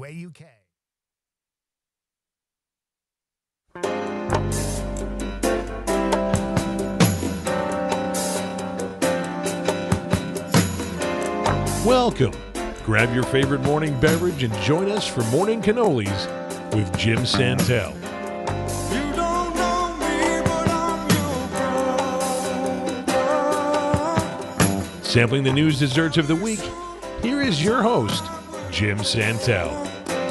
UK. Welcome. Grab your favorite morning beverage and join us for Morning Cannolis with Jim Santelle. You don't know me, but I'm your brother. Sampling the news desserts of the week, here is your host, Jim Santelle.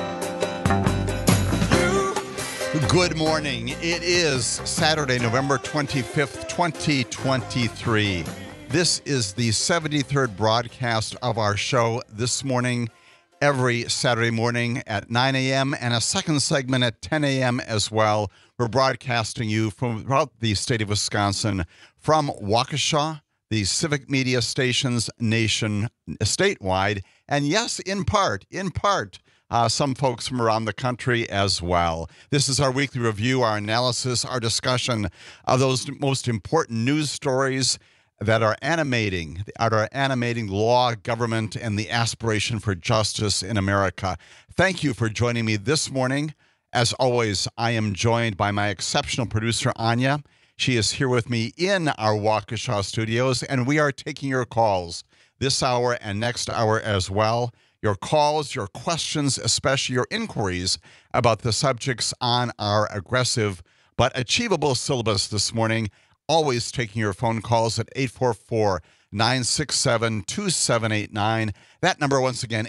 Good morning. It is Saturday, November 25th, 2023. This is the 73rd broadcast of our show this morning, every Saturday morning at 9 a.m. and a second segment at 10 a.m. as well. We're broadcasting you from throughout the state of Wisconsin from Waukesha, the civic media stations nation statewide, and yes, in part, some folks from around the country as well. This is our weekly review, our analysis, our discussion of those most important news stories that are animating law, government, and the aspiration for justice in America. Thank you for joining me this morning. As always, I am joined by my exceptional producer, Anya. She is here with me in our Waukesha studios, and we are taking your calls this hour and next hour as well. Your calls, your questions, especially your inquiries about the subjects on our aggressive but achievable syllabus this morning. Always taking your phone calls at 844-967-2789. That number, once again,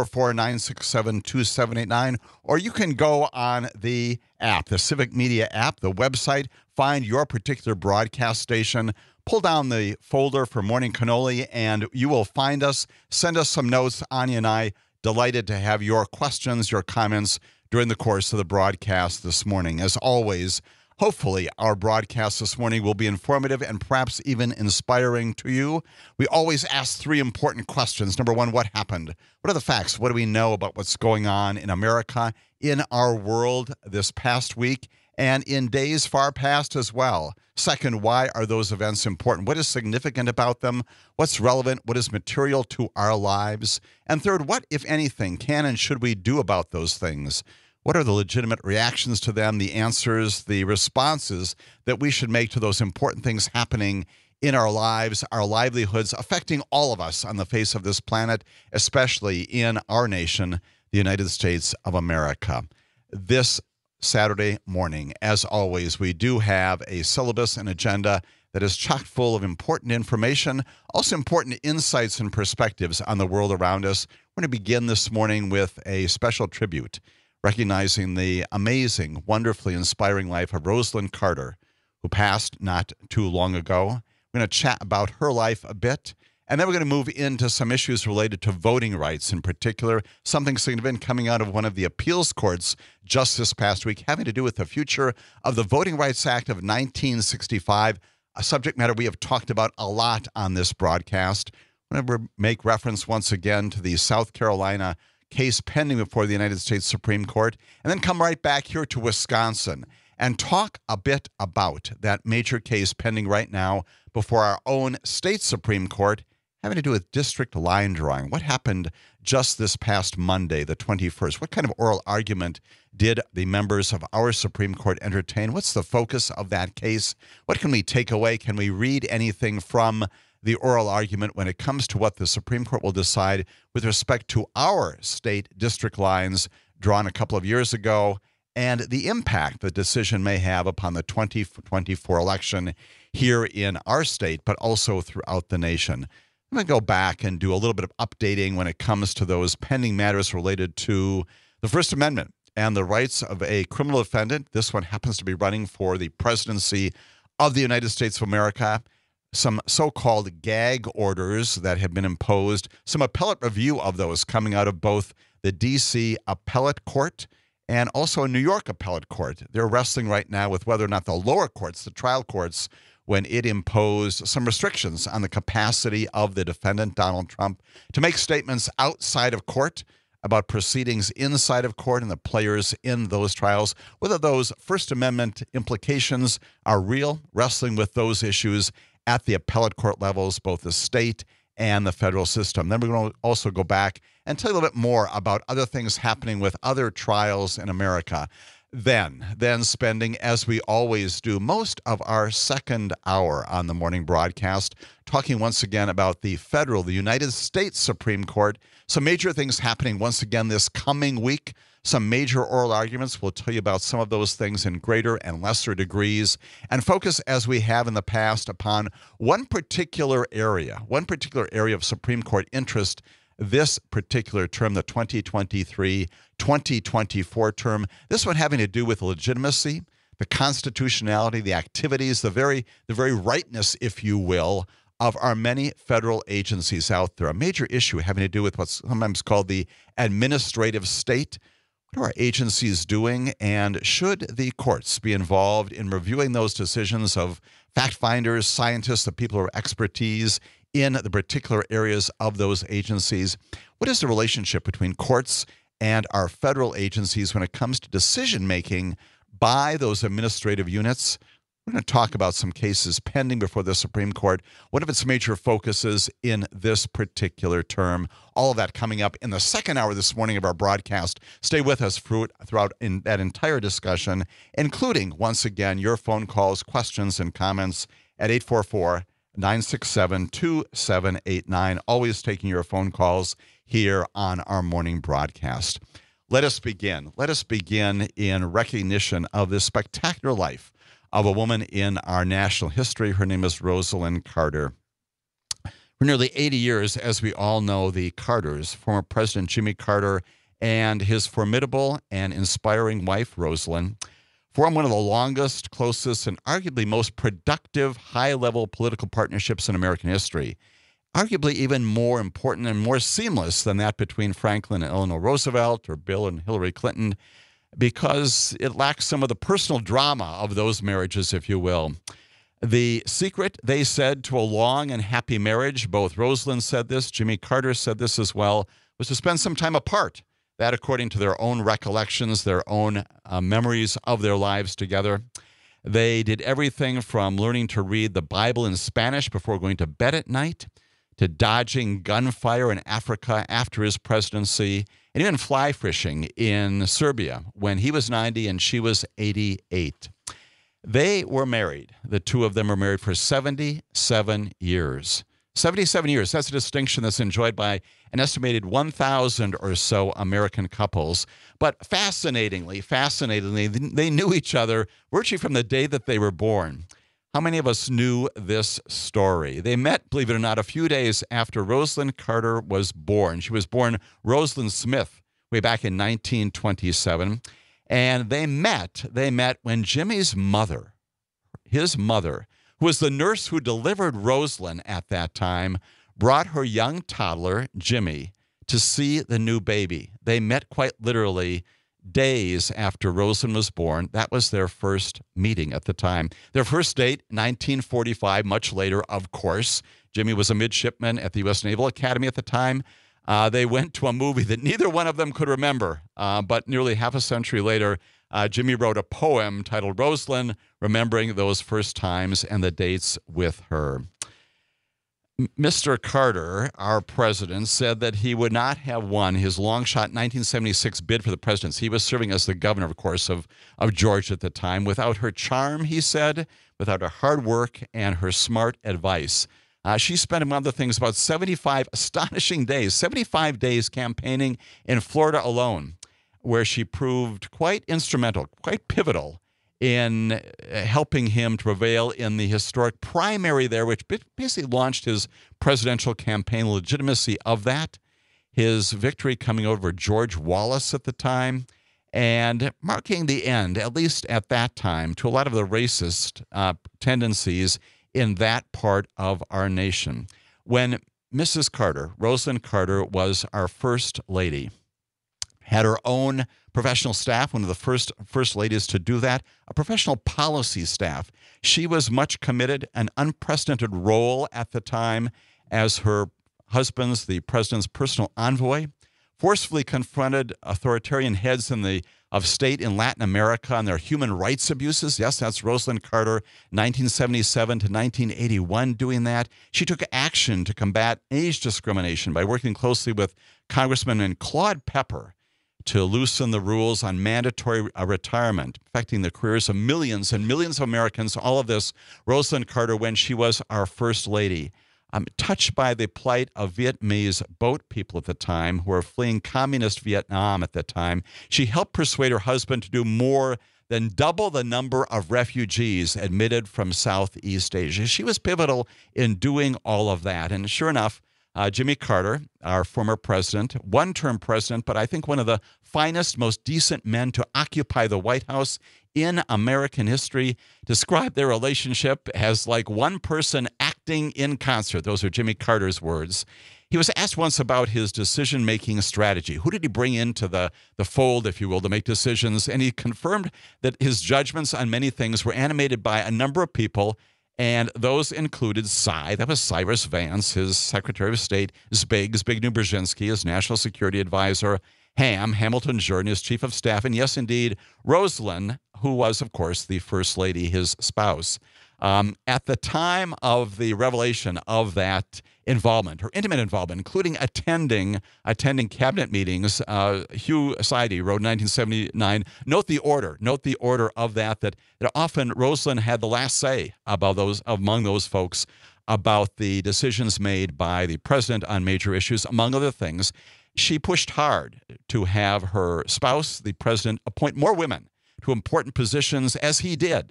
844-967-2789. Or you can go on the app, the Civic Media app, the website, find your particular broadcast station, pull down the folder for Morning Cannoli, and you will find us. Send us some notes. Anya and I, delighted to have your questions, your comments during the course of the broadcast this morning. As always, hopefully, our broadcast this morning will be informative and perhaps even inspiring to you. We always ask three important questions. Number one, what happened? What are the facts? What do we know about what's going on in America, in our world this past week, and in days far past as well? Second, why are those events important? What is significant about them? What's relevant? What is material to our lives? And third, what, if anything, can and should we do about those things? What are the legitimate reactions to them, the answers, the responses that we should make to those important things happening in our lives, our livelihoods, affecting all of us on the face of this planet, especially in our nation, the United States of America? This Saturday morning, as always, we do have a syllabus and agenda that is chock full of important information, also important insights and perspectives on the world around us. We're going to begin this morning with a special tribute, recognizing the amazing, wonderfully inspiring life of Rosalind Carter, who passed not too long ago. We're going to chat about her life a bit, and then we're going to move into some issues related to voting rights in particular, something significant coming out of one of the appeals courts just this past week, having to do with the future of the Voting Rights Act of 1965, a subject matter we have talked about a lot on this broadcast. I'm going to make reference once again to the South Carolina case pending before the United States Supreme Court, and then come right back here to Wisconsin and talk a bit about that major case pending right now before our own state Supreme Court, having to do with district line drawing. What happened just this past Monday, the 21st? What kind of oral argument did the members of our Supreme Court entertain? What's the focus of that case? What can we take away? Can we read anything from the oral argument when it comes to what the Supreme Court will decide with respect to our state district lines drawn a couple of years ago and the impact the decision may have upon the 2024 election here in our state, but also throughout the nation? I'm going to go back and do a little bit of updating when it comes to those pending matters related to the First Amendment and the rights of a criminal defendant. This one happens to be running for the presidency of the United States of America. Some so-called gag orders that have been imposed, some appellate review of those coming out of both the D.C. Appellate Court and also a New York Appellate Court. They're wrestling right now with whether or not the lower courts, the trial courts, when it imposed some restrictions on the capacity of the defendant, Donald Trump, to make statements outside of court about proceedings inside of court and the players in those trials, whether those First Amendment implications are real, wrestling with those issues at the appellate court levels, both the state and the federal system. Then we're going to also go back and tell you a little bit more about other things happening with other trials in America. Then spending, as we always do, most of our second hour on the morning broadcast, talking once again about the United States Supreme Court. Some major things happening once again this coming week. Some major oral arguments. We'll tell you about some of those things in greater and lesser degrees, and focus, as we have in the past, upon one particular area of Supreme Court interest this particular term, the 2023-2024 term. This one having to do with legitimacy, the constitutionality, the activities, the very rightness, if you will, of our many federal agencies out there. A major issue having to do with what's sometimes called the administrative state. What are our agencies doing, and should the courts be involved in reviewing those decisions of fact finders, scientists, the people who are expertise in the particular areas of those agencies? What is the relationship between courts and our federal agencies when it comes to decision making by those administrative units? We're going to talk about some cases pending before the Supreme Court, one of its major focuses in this particular term. All of that coming up in the second hour this morning of our broadcast. Stay with us throughout in that entire discussion, including, once again, your phone calls, questions, and comments at 844-967-2789. Always taking your phone calls here on our morning broadcast. Let us begin in recognition of this spectacular life of a woman in our national history. Her name is Rosalind Carter. For nearly 80 years, as we all know, the Carters, former President Jimmy Carter and his formidable and inspiring wife, Rosalind, formed one of the longest, closest, and arguably most productive high-level political partnerships in American history. Arguably even more important and more seamless than that between Franklin and Eleanor Roosevelt or Bill and Hillary Clinton, because it lacks some of the personal drama of those marriages, if you will. The secret, they said, to a long and happy marriage, both Rosalind said this, Jimmy Carter said this as well, was to spend some time apart. That according to their own recollections, their own memories of their lives together. They did everything from learning to read the Bible in Spanish before going to bed at night, to dodging gunfire in Africa after his presidency, and even fly fishing in Serbia when he was 90 and she was 88. They were married. The two of them were married for 77 years. 77 years. That's a distinction that's enjoyed by an estimated 1,000 or so American couples. But fascinatingly, they knew each other virtually from the day that they were born. How many of us knew this story? They met, believe it or not, a few days after Rosalind Carter was born. She was born Rosalind Smith way back in 1927. And they met when Jimmy's mother, his mother, who was the nurse who delivered Rosalind at that time, brought her young toddler, Jimmy, to see the new baby. They met quite literally days after Rosalind was born. That was their first meeting at the time. Their first date, 1945, much later, of course. Jimmy was a midshipman at the U.S. Naval Academy at the time. They went to a movie that neither one of them could remember, but nearly half a century later, Jimmy wrote a poem titled Rosalind, remembering those first times and the dates with her. Mr. Carter, our president, said that he would not have won his long-shot 1976 bid for the presidency. He was serving as the governor, of course, of Georgia at the time. Without her charm, he said, without her hard work and her smart advice. She spent, among other things, about 75 astonishing days, 75 days campaigning in Florida alone, where she proved quite instrumental, quite pivotal in helping him to prevail in the historic primary there, which basically launched his presidential campaign, legitimacy of that, his victory coming over George Wallace at the time, and marking the end, at least at that time, to a lot of the racist tendencies in that part of our nation. When Mrs. Carter, Rosalind Carter, was our first lady, had her own professional staff, one of the first ladies to do that, a professional policy staff. She was much committed, an unprecedented role at the time as her husband's, the president's personal envoy forcefully confronted authoritarian heads of state in Latin America on their human rights abuses. Yes, that's Rosalind Carter, 1977 to 1981, doing that. She took action to combat age discrimination by working closely with Congressman Claude Pepper to loosen the rules on mandatory retirement, affecting the careers of millions and millions of Americans. All of this, Rosalind Carter, when she was our first lady. I'm touched by the plight of Vietnamese boat people at the time who were fleeing communist Vietnam at the time. She helped persuade her husband to do more than double the number of refugees admitted from Southeast Asia. She was pivotal in doing all of that. And sure enough, Jimmy Carter, our former president, one-term president, but I think one of the finest, most decent men to occupy the White House in American history, described their relationship as like one person acting in concert. Those are Jimmy Carter's words. He was asked once about his decision-making strategy. Who did he bring into the fold, if you will, to make decisions? And he confirmed that his judgments on many things were animated by a number of people, and those included that was Cyrus Vance, his Secretary of State, Zbigniew Brzezinski, his National Security Advisor, Hamilton Jordan, his Chief of Staff, and yes, indeed, Rosalind, who was, of course, the First Lady, his spouse. At the time of the revelation of that involvement, her intimate involvement, including attending cabinet meetings, Hugh Sidey wrote in 1979, note the order of that often Rosalind had the last say among those folks about the decisions made by the president on major issues, among other things. She pushed hard to have her spouse, the president, appoint more women to important positions as he did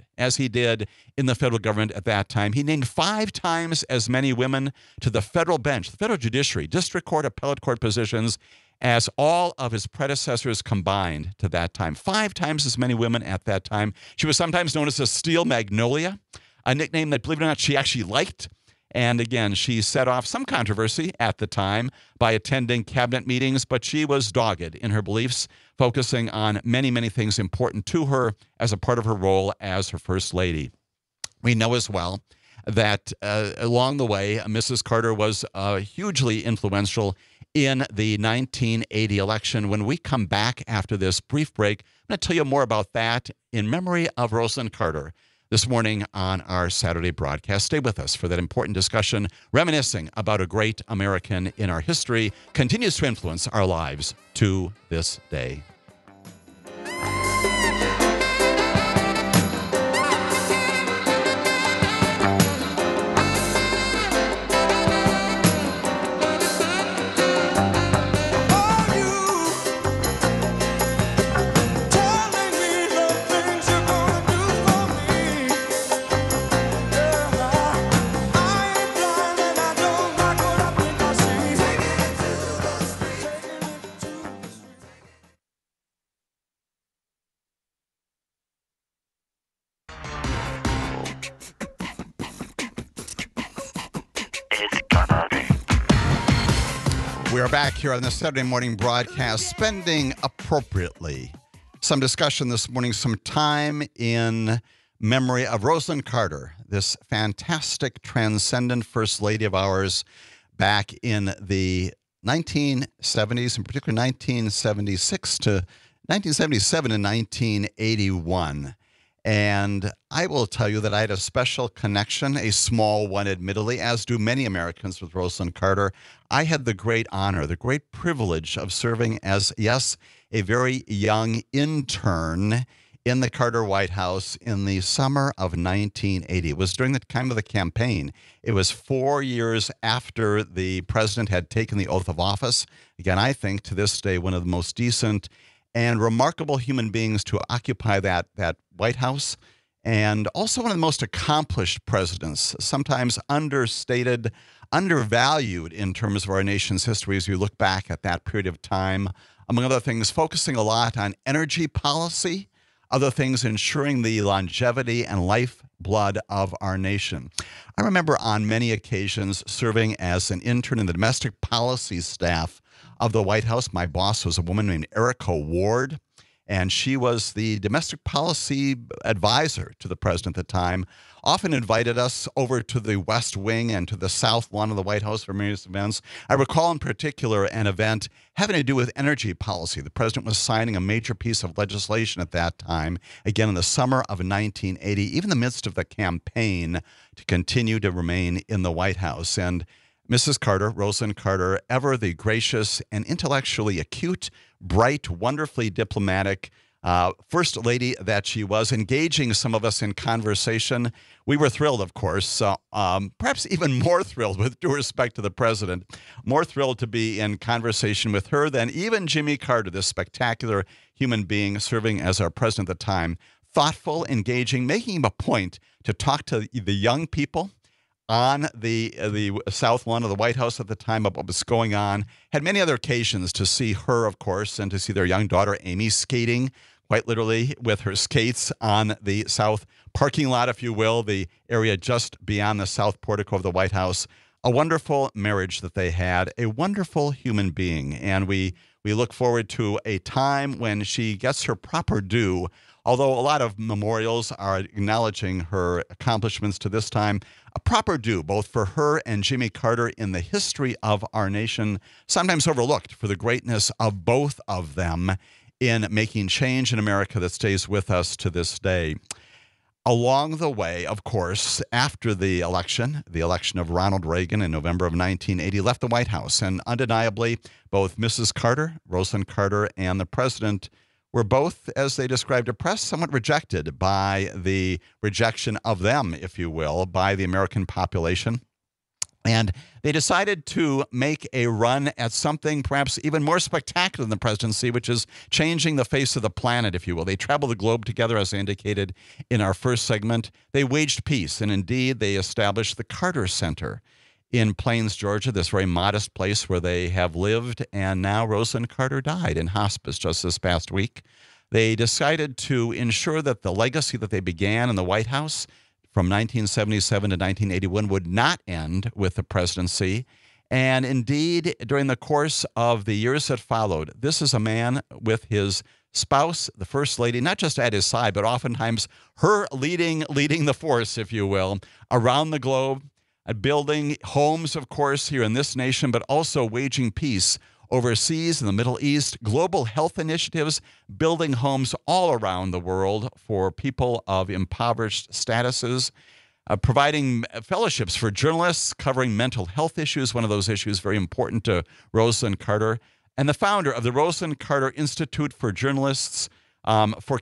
in the federal government at that time. He named 5 times as many women to the federal bench, the federal judiciary, district court, appellate court positions as all of his predecessors combined to that time. 5 times as many women at that time. She was sometimes known as a Steel Magnolia, a nickname that, believe it or not, she actually liked. And again, she set off some controversy at the time by attending cabinet meetings, but she was dogged in her beliefs, focusing on many, many things important to her as a part of her role as her First Lady. We know as well that along the way, Mrs. Carter was hugely influential in the 1980 election. When we come back after this brief break, I'm going to tell you more about that in memory of Rosalind Carter this morning on our Saturday broadcast. Stay with us for that important discussion, reminiscing about a great American in our history, continues to influence our lives to this day. We are back here on the Saturday morning broadcast, spending appropriately. Some discussion this morning, some time in memory of Rosalind Carter, this fantastic, transcendent First Lady of ours back in the 1970s, in particular 1976 to 1977 and 1981. And I will tell you that I had a special connection, a small one, admittedly, as do many Americans with Rosalind Carter. I had the great honor, the great privilege of serving as, yes, a very young intern in the Carter White House in the summer of 1980. It was during the time of the campaign. It was 4 years after the president had taken the oath of office. Again, I think to this day, one of the most decent and remarkable human beings to occupy that White House, and also one of the most accomplished presidents, sometimes understated, undervalued in terms of our nation's history as you look back at that period of time. Among other things, focusing a lot on energy policy, other things ensuring the longevity and lifeblood of our nation. I remember on many occasions serving as an intern in the domestic policy staff of the White House. My boss was a woman named Erica Ward, and she was the domestic policy advisor to the president at the time, often invited us over to the West Wing and to the South Lawn of the White House for various events. I recall in particular an event having to do with energy policy. The president was signing a major piece of legislation at that time, again in the summer of 1980, even in the midst of the campaign to continue to remain in the White House. And Mrs. Carter, Rosalind Carter, ever the gracious and intellectually acute, bright, wonderfully diplomatic first lady that she was, engaging some of us in conversation. We were thrilled, of course, perhaps even more thrilled, with due respect to the president, more thrilled to be in conversation with her than even Jimmy Carter, this spectacular human being serving as our president at the time. Thoughtful, engaging, making a point to talk to the young people on the South Lawn of the White House at the time about what was going on. Had many other occasions to see her, of course, and to see their young daughter, Amy, skating, quite literally, with her skates on the South parking lot, if you will, the area just beyond the South portico of the White House. A wonderful marriage that they had, a wonderful human being. And we look forward to a time when she gets her proper due, although a lot of memorials are acknowledging her accomplishments to this time. A proper due, both for her and Jimmy Carter in the history of our nation, sometimes overlooked for the greatness of both of them in making change in America that stays with us to this day. Along the way, of course, after the election of Ronald Reagan in November of 1980, left the White House. And undeniably, both Mrs. Carter, Rosalind Carter, and the president were both, as they described to press, somewhat rejected by the rejection of them, if you will, by the American population. And they decided to make a run at something perhaps even more spectacular than the presidency, which is changing the face of the planet, if you will. They traveled the globe together, as I indicated in our first segment. They waged peace, and indeed, they established the Carter Center in Plains, Georgia, this very modest place where they have lived. And now Rosalind Carter died in hospice just this past week. They decided to ensure that the legacy that they began in the White House from 1977 to 1981 would not end with the presidency. And indeed, during the course of the years that followed, this is a man with his spouse, the First Lady, not just at his side, but oftentimes her leading the force, if you will, around the globe, building homes, of course, here in this nation, but also waging peace overseas in the Middle East, global health initiatives, building homes all around the world for people of impoverished statuses, providing fellowships for journalists, covering mental health issues, one of those issues very important to Rosalind Carter, and the founder of the Rosalind Carter Institute for Journalists, for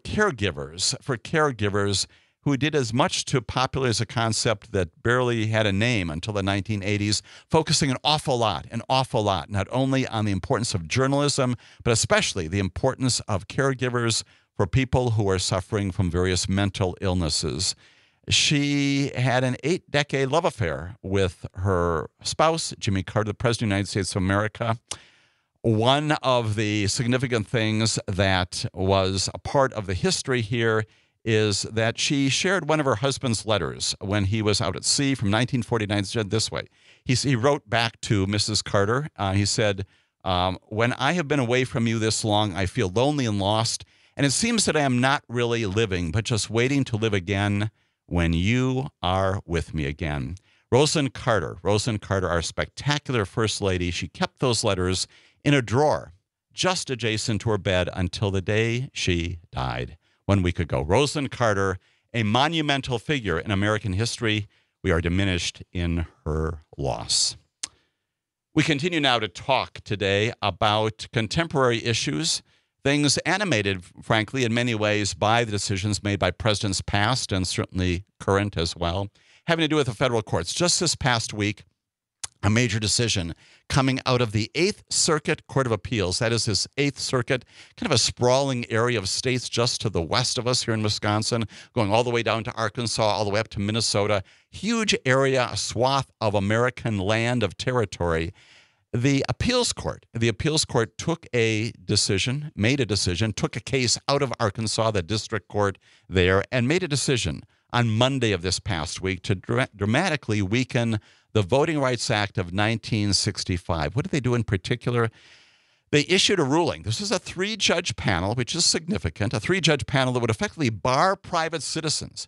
caregivers who did as much to popularize a concept that barely had a name until the 1980s, focusing an awful lot, not only on the importance of journalism, but especially the importance of caregivers for people who are suffering from various mental illnesses. She had an 8-decade love affair with her spouse, Jimmy Carter, the President of the United States of America. One of the significant things that was a part of the history here is that she shared one of her husband's letters when he was out at sea from 1949. It said this way. He wrote back to Mrs. Carter. He said, when I have been away from you this long, I feel lonely and lost, and it seems that I am not really living, but just waiting to live again when you are with me again. Rosalind Carter, our spectacular First Lady, she kept those letters in a drawer just adjacent to her bed until the day she died. 1 week ago. Rosalind Carter, a monumental figure in American history. We are diminished in her loss. We continue now to talk today about contemporary issues, things animated, frankly, in many ways by the decisions made by presidents past and certainly current as well, having to do with the federal courts. Just this past week, a major decision coming out of the 8th Circuit Court of Appeals. That is this 8th Circuit, kind of a sprawling area of states just to the west of us here in Wisconsin, going all the way down to Arkansas, all the way up to Minnesota. Huge area, a swath of American land, of territory. The appeals court took a decision, took a case out of Arkansas, the district court there, and made a decision on Monday of this past week to dramatically weaken the Voting Rights Act of 1965. What did they do in particular? They issued a ruling. This is a 3-judge panel, which is significant, a 3-judge panel that would effectively bar private citizens,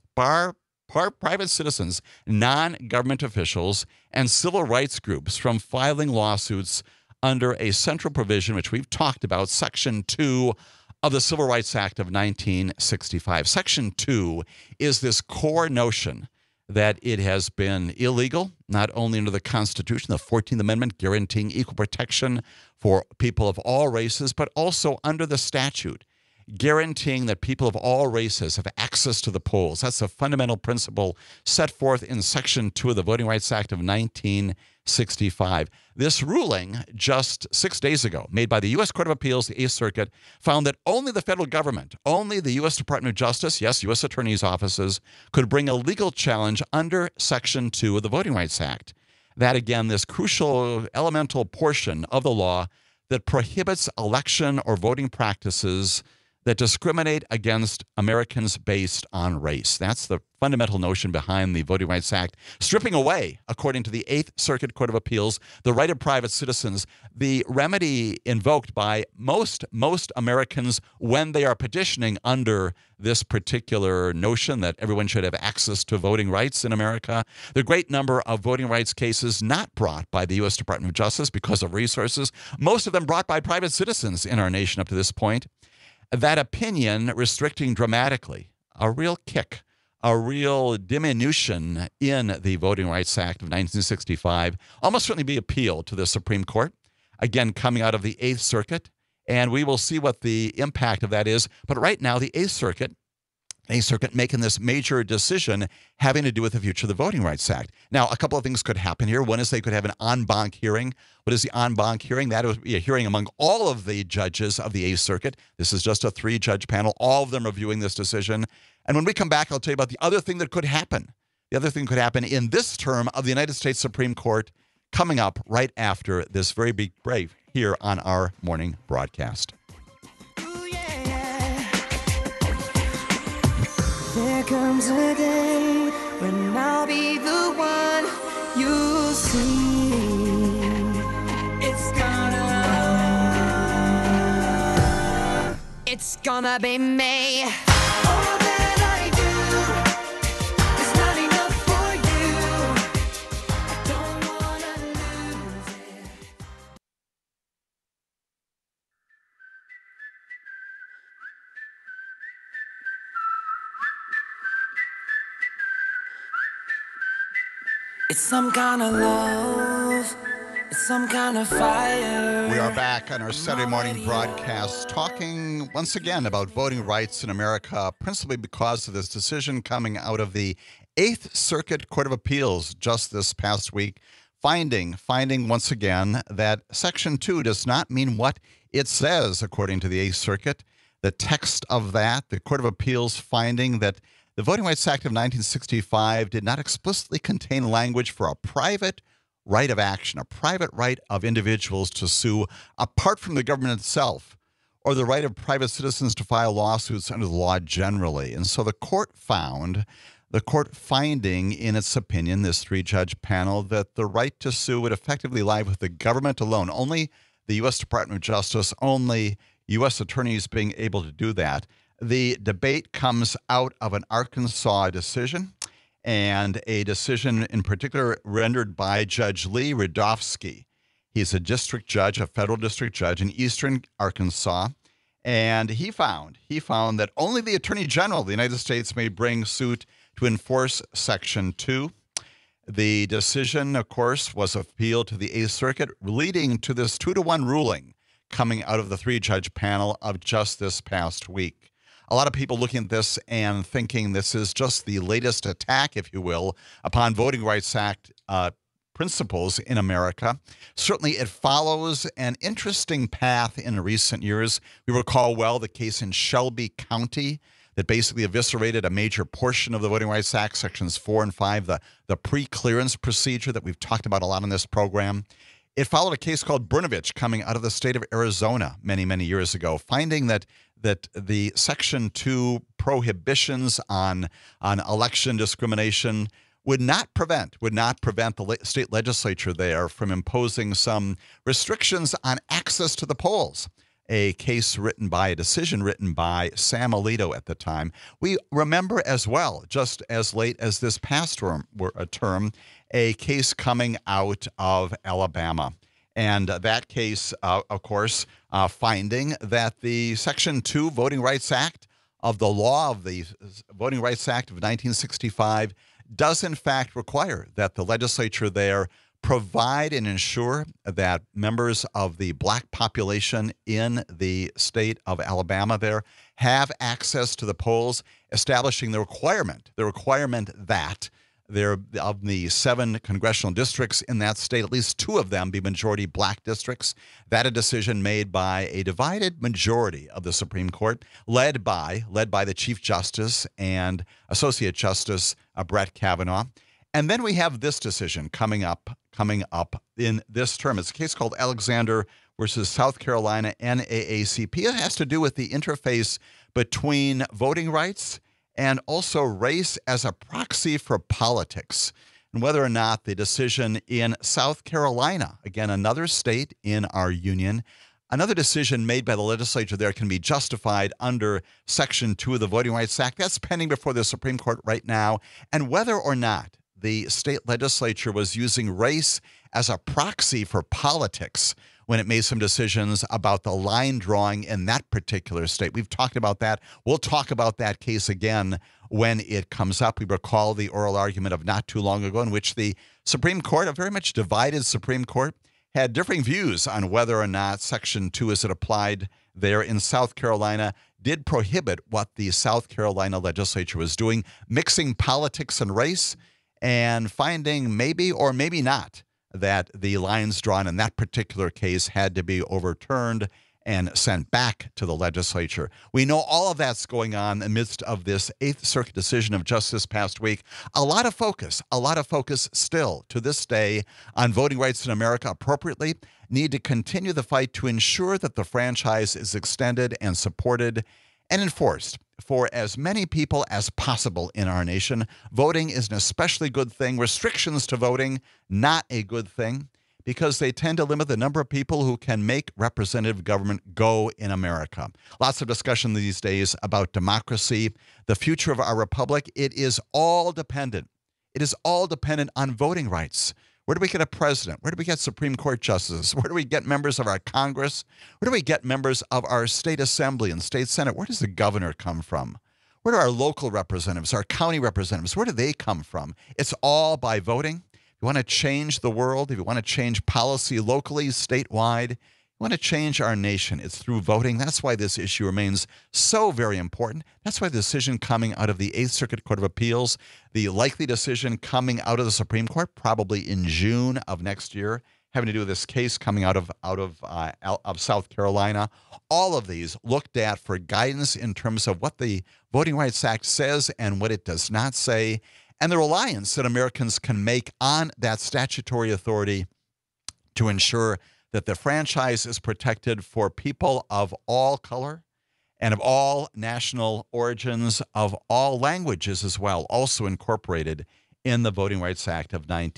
non-government officials, and civil rights groups from filing lawsuits under a central provision, which we've talked about, Section 2 of the Civil Rights Act of 1965. Section 2 is this core notion that it has been illegal, not only under the Constitution, the 14th Amendment guaranteeing equal protection for people of all races, but also under the statute, guaranteeing that people of all races have access to the polls. That's a fundamental principle set forth in Section 2 of the Voting Rights Act of 1965. This ruling, just 6 days ago, made by the U.S. Court of Appeals, the Eighth Circuit, found that only the federal government, only the U.S. Department of Justice, yes, U.S. attorneys' offices, could bring a legal challenge under Section 2 of the Voting Rights Act. That, again, this crucial elemental portion of the law that prohibits election or voting practices that discriminate against Americans based on race. That's the fundamental notion behind the Voting Rights Act, stripping away, according to the Eighth Circuit Court of Appeals, the right of private citizens, the remedy invoked by most Americans when they are petitioning under this particular notion that everyone should have access to voting rights in America. The great number of voting rights cases not brought by the U.S. Department of Justice because of resources, most of them brought by private citizens in our nation up to this point. That opinion restricting dramatically, a real kick, a real diminution in the Voting Rights Act of 1965, almost certainly be appealed to the Supreme Court, again, coming out of the Eighth Circuit, and we will see what the impact of that is. But right now, the Eighth Circuit making this major decision having to do with the future of the Voting Rights Act. Now, a couple of things could happen here. One is they could have an en banc hearing. What is the en banc hearing? That would be a hearing among all of the judges of the Eighth Circuit. This is just a 3-judge panel, all of them reviewing this decision. And when we come back, I'll tell you about the other thing that could happen. The other thing could happen in this term of the United States Supreme Court coming up right after this very big break here on our morning broadcast. There comes a day when I'll be the one you'll see. It's gonna be me. All that I do is not enough for you. I don't wanna lose it. It's some kind of love, it's some kind of fire. We are back on our Saturday morning broadcast talking once again about voting rights in America, principally because of this decision coming out of the Eighth Circuit Court of Appeals just this past week, finding once again that Section 2 does not mean what it says, according to the Eighth Circuit. The text of that, the Court of Appeals finding that the Voting Rights Act of 1965 did not explicitly contain language for a private right of action, a private right of individuals to sue apart from the government itself, or the right of private citizens to file lawsuits under the law generally. And so the court finding in its opinion, this 3-judge panel, that the right to sue would effectively lie with the government alone, only the U.S. Department of Justice, only U.S. attorneys being able to do that. The debate comes out of an Arkansas decision, and a decision in particular rendered by Judge Lee Radofsky. He's a district judge, a federal district judge in eastern Arkansas, and he found that only the Attorney General of the United States may bring suit to enforce Section 2. The decision, of course, was appealed to the Eighth Circuit, leading to this 2-to-1 ruling coming out of the 3-judge panel of just this past week. A lot of people looking at this and thinking this is just the latest attack, if you will, upon Voting Rights Act principles in America. Certainly, it follows an interesting path in recent years. We recall well the case in Shelby County that basically eviscerated a major portion of the Voting Rights Act, Sections 4 and 5, the pre-clearance procedure that we've talked about a lot on this program. It followed a case called Brnovich coming out of the state of Arizona many, many years ago, finding that the Section 2 prohibitions on election discrimination would not prevent the state legislature there from imposing some restrictions on access to the polls. A decision written by Sam Alito at the time. We remember as well, just as late as this past term, a case coming out of Alabama. And that case, of course, finding that the Section 2 Voting Rights Act of the law of the Voting Rights Act of 1965 does in fact require that the legislature there provide and ensure that members of the black population in the state of Alabama there have access to the polls, establishing the requirement that there of the 7 congressional districts in that state, at least 2 of them be majority black districts. That a decision made by a divided majority of the Supreme Court, led by the Chief Justice and Associate Justice Brett Kavanaugh. And then we have this decision coming up in this term. It's a case called Alexander versus South Carolina NAACP. It has to do with the interface between voting rights and also race as a proxy for politics, and whether or not the decision in South Carolina, again, another state in our union, another decision made by the legislature there can be justified under Section 2 of the Voting Rights Act. That's pending before the Supreme Court right now, and whether or not the state legislature was using race as a proxy for politics when it made some decisions about the line drawing in that particular state. We've talked about that. We'll talk about that case again when it comes up. We recall the oral argument of not too long ago in which the Supreme Court, a very much divided Supreme Court, had differing views on whether or not Section 2, as it applied there in South Carolina, did prohibit what the South Carolina legislature was doing, mixing politics and race, and finding maybe or maybe not that the lines drawn in that particular case had to be overturned and sent back to the legislature. We know all of that's going on in the midst of this Eighth Circuit decision of just this past week. A lot of focus still to this day on voting rights in America appropriately. Need to continue the fight to ensure that the franchise is extended and supported and enforced for as many people as possible in our nation. Voting is an especially good thing. Restrictions to voting, not a good thing, because they tend to limit the number of people who can make representative government go in America. Lots of discussion these days about democracy, the future of our republic. It is all dependent. It is all dependent on voting rights. Where do we get a president? Where do we get Supreme Court justices? Where do we get members of our Congress? Where do we get members of our state assembly and state senate? Where does the governor come from? Where do our local representatives, our county representatives, where do they come from? It's all by voting. If you want to change the world, if you want to change policy locally, statewide, you want to change our nation, it's through voting. That's why this issue remains so very important. That's why the decision coming out of the Eighth Circuit Court of Appeals, the likely decision coming out of the Supreme Court, probably in June of next year, having to do with this case coming out of South Carolina. All of these looked at for guidance in terms of what the Voting Rights Act says and what it does not say, and the reliance that Americans can make on that statutory authority to ensure that the franchise is protected for people of all color and of all national origins, of all languages as well, also incorporated in the Voting Rights Act of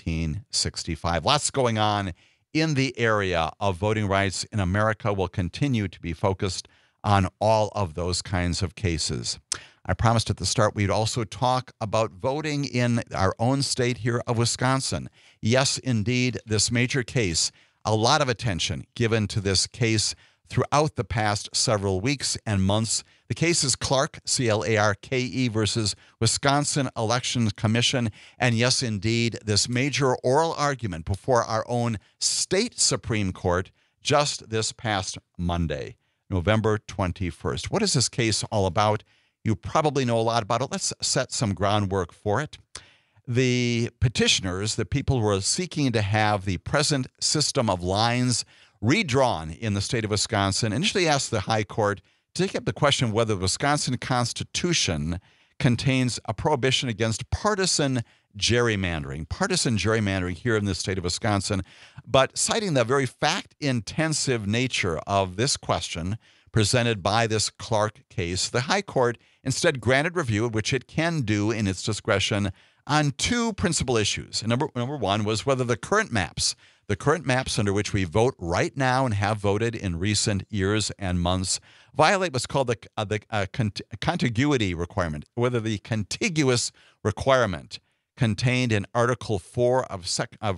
1965. Lots going on in the area of voting rights in America. Will continue to be focused on all of those kinds of cases. I promised at the start we'd also talk about voting in our own state here of Wisconsin. Yes, indeed, this major case. A lot of attention given to this case throughout the past several weeks and months. The case is Clarke, C-L-A-R-K-E, versus Wisconsin Election Commission. And yes, indeed, this major oral argument before our own state Supreme Court just this past Monday, November 21st. What is this case all about? You probably know a lot about it. Let's set some groundwork for it. The petitioners, the people who are seeking to have the present system of lines redrawn in the state of Wisconsin, initially asked the High Court to take up the question of whether the Wisconsin Constitution contains a prohibition against partisan gerrymandering here in the state of Wisconsin. But citing the very fact-intensive nature of this question presented by this Clarke case, the High Court instead granted review, which it can do in its discretion, on two principal issues. And number one was whether the current maps under which we vote right now and have voted in recent years and months, violate what's called the contiguity requirement, whether the contiguous requirement contained in Article 4 of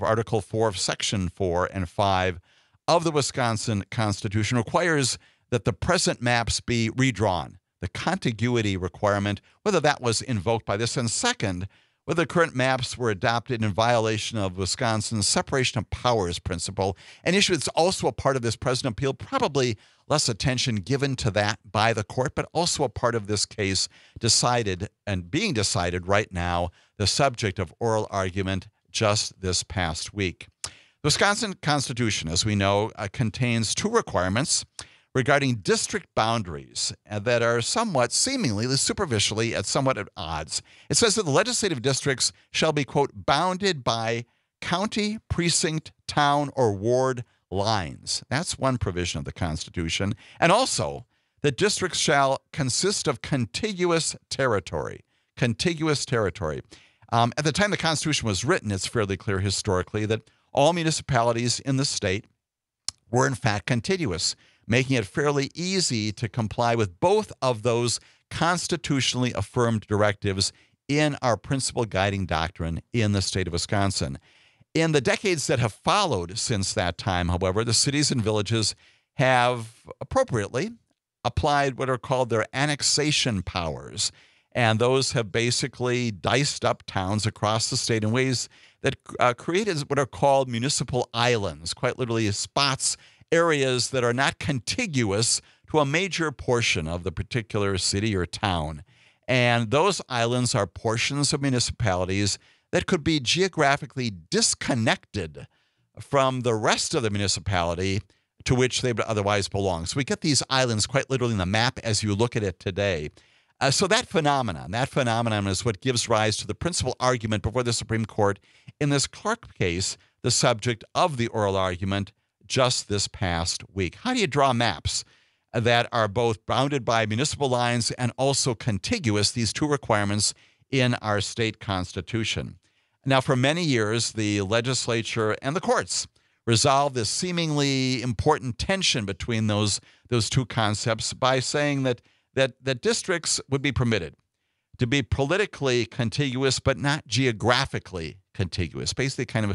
Section 4 and 5 of the Wisconsin Constitution requires that the present maps be redrawn. The contiguity requirement, whether that was invoked by this, and second, whether the current maps were adopted in violation of Wisconsin's separation of powers principle, an issue that's also a part of this present appeal, probably less attention given to that by the court, but also a part of this case decided and being decided right now, the subject of oral argument just this past week. The Wisconsin Constitution, as we know, contains two requirements regarding district boundaries that are somewhat seemingly, superficially, somewhat at odds. It says that the legislative districts shall be, quote, bounded by county, precinct, town, or ward lines. That's one provision of the Constitution. And also, the districts shall consist of contiguous territory. Contiguous territory. At the time the Constitution was written, it's fairly clear historically that all municipalities in the state were in fact contiguous, making it fairly easy to comply with both of those constitutionally affirmed directives in our principal guiding doctrine in the state of Wisconsin. In the decades that have followed since that time, however, the cities and villages have appropriately applied what are called their annexation powers. And those have basically diced up towns across the state in ways that created what are called municipal islands, quite literally spots, areas that are not contiguous to a major portion of the particular city or town. And those islands are portions of municipalities that could be geographically disconnected from the rest of the municipality to which they would otherwise belong. So we get these islands quite literally in the map as you look at it today. So that phenomenon is what gives rise to the principal argument before the Supreme Court in this Clark case, the subject of the oral argument just this past week. How do you draw maps that are both bounded by municipal lines and also contiguous, these two requirements in our state constitution? Now, for many years, the legislature and the courts resolved this seemingly important tension between those two concepts by saying that districts would be permitted to be politically contiguous but not geographically contiguous, basically kind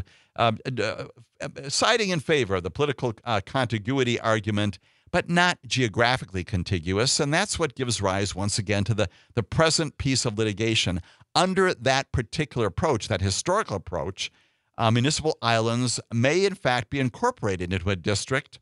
of siding in favor of the political contiguity argument, but not geographically contiguous. And that's what gives rise, once again, to the present piece of litigation. Under that particular approach, that historical approach, municipal islands may, in fact, be incorporated into a district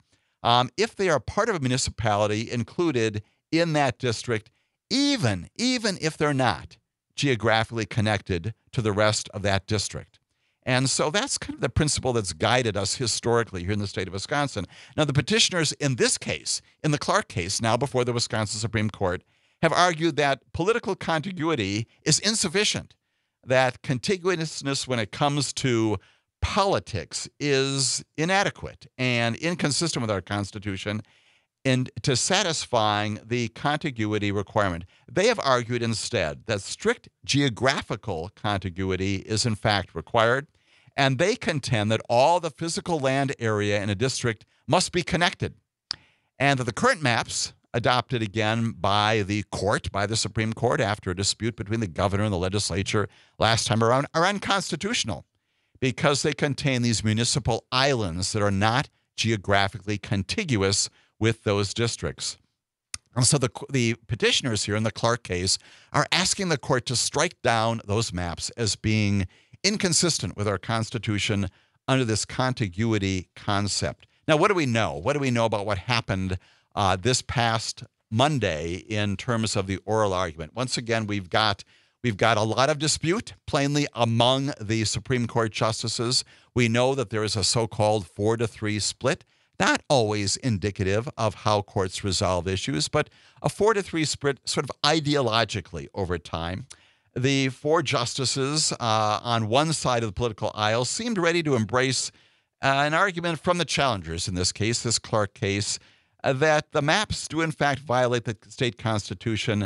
if they are part of a municipality included in that district, even if they're not geographically connected to the rest of that district. And so that's kind of the principle that's guided us historically here in the state of Wisconsin. Now, the petitioners in this case, in the Clark case, now before the Wisconsin Supreme Court, have argued that political contiguity is insufficient, that contiguousness when it comes to politics is inadequate and inconsistent with our Constitution and to satisfying the contiguity requirement. They have argued instead that strict geographical contiguity is in fact required, and they contend that all the physical land area in a district must be connected, and that the current maps, adopted again by the court, by the Supreme Court after a dispute between the governor and the legislature last time around, are unconstitutional because they contain these municipal islands that are not geographically contiguous with those districts. And so the petitioners here in the Clark case are asking the court to strike down those maps as being inconsistent with our Constitution under this contiguity concept. Now, what do we know? What do we know about what happened this past Monday in terms of the oral argument? Once again, we've got a lot of dispute, plainly, among the Supreme Court justices. We know that there is a so-called 4-3 split. Not always indicative of how courts resolve issues, but a 4-3 split sort of ideologically over time. The four justices on one side of the political aisle seemed ready to embrace an argument from the challengers in this case, this Clark case, that the maps do in fact violate the state constitution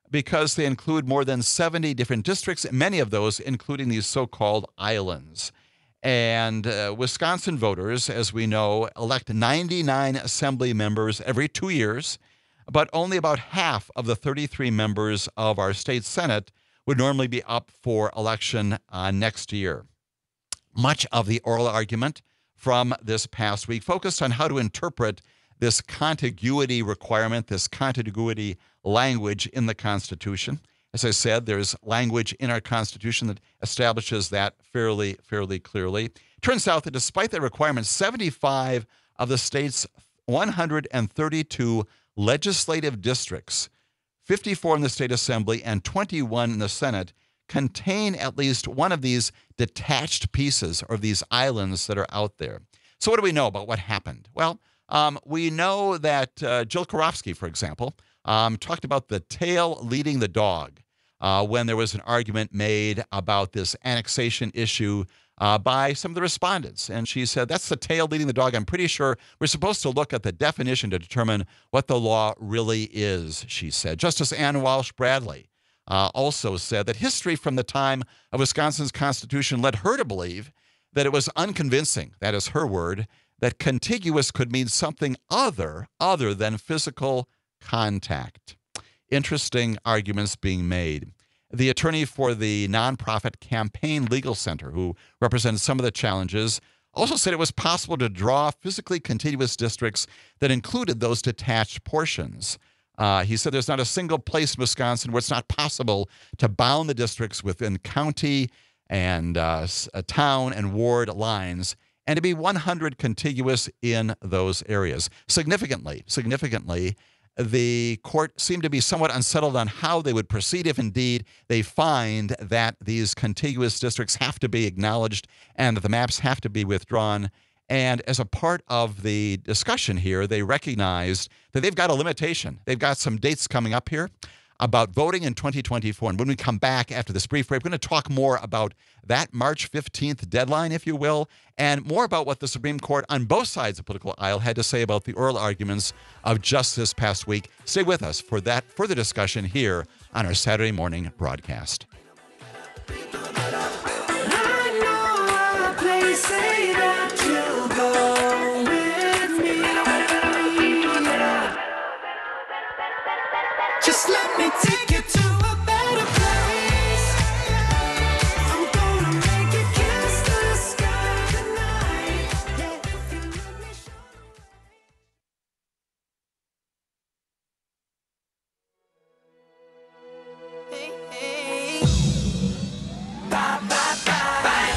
because they include more than 70 different districts, many of those including these so-called islands. And Wisconsin voters, as we know, elect 99 assembly members every 2 years, but only about half of the 33 members of our state Senate would normally be up for election next year. Much of the oral argument from this past week focused on how to interpret this contiguity requirement, this contiguity language in the Constitution. As I said, there's language in our Constitution that establishes that fairly clearly. Turns out that despite the requirement, 75 of the state's 132 legislative districts, 54 in the state assembly and 21 in the Senate, contain at least one of these detached pieces or these islands that are out there. So what do we know about what happened? Well, we know that Jill Karofsky, for example, talked about the tail leading the dog when there was an argument made about this annexation issue by some of the respondents. And she said, that's the tail leading the dog. I'm pretty sure we're supposed to look at the definition to determine what the law really is, she said. Justice Ann Walsh Bradley also said that history from the time of Wisconsin's Constitution led her to believe that it was unconvincing, that is her word, that contiguous could mean something other than physical contact. Interesting arguments being made. The attorney for the nonprofit Campaign Legal Center, who represented some of the challenges, also said it was possible to draw physically contiguous districts that included those detached portions. He said there's not a single place in Wisconsin where it's not possible to bound the districts within county and town and ward lines and to be 100 contiguous in those areas. Significantly, the court seemed to be somewhat unsettled on how they would proceed if indeed they find that these contiguous districts have to be acknowledged and that the maps have to be withdrawn. And as a part of the discussion here, they recognized that they've got a limitation. They've got some dates coming up here about voting in 2024. And when we come back after this brief break, we're going to talk more about that March 15th deadline, if you will, and more about what the Supreme Court on both sides of the political aisle had to say about the oral arguments of just this past week. Stay with us for that further discussion here on our Saturday morning broadcast. I know a place, say that you'll go with me. Just let me take you to a better place. I'm gonna make you kiss the sky tonight. Yeah, if you let me show you. Hey, hey. Bye, bye, bye.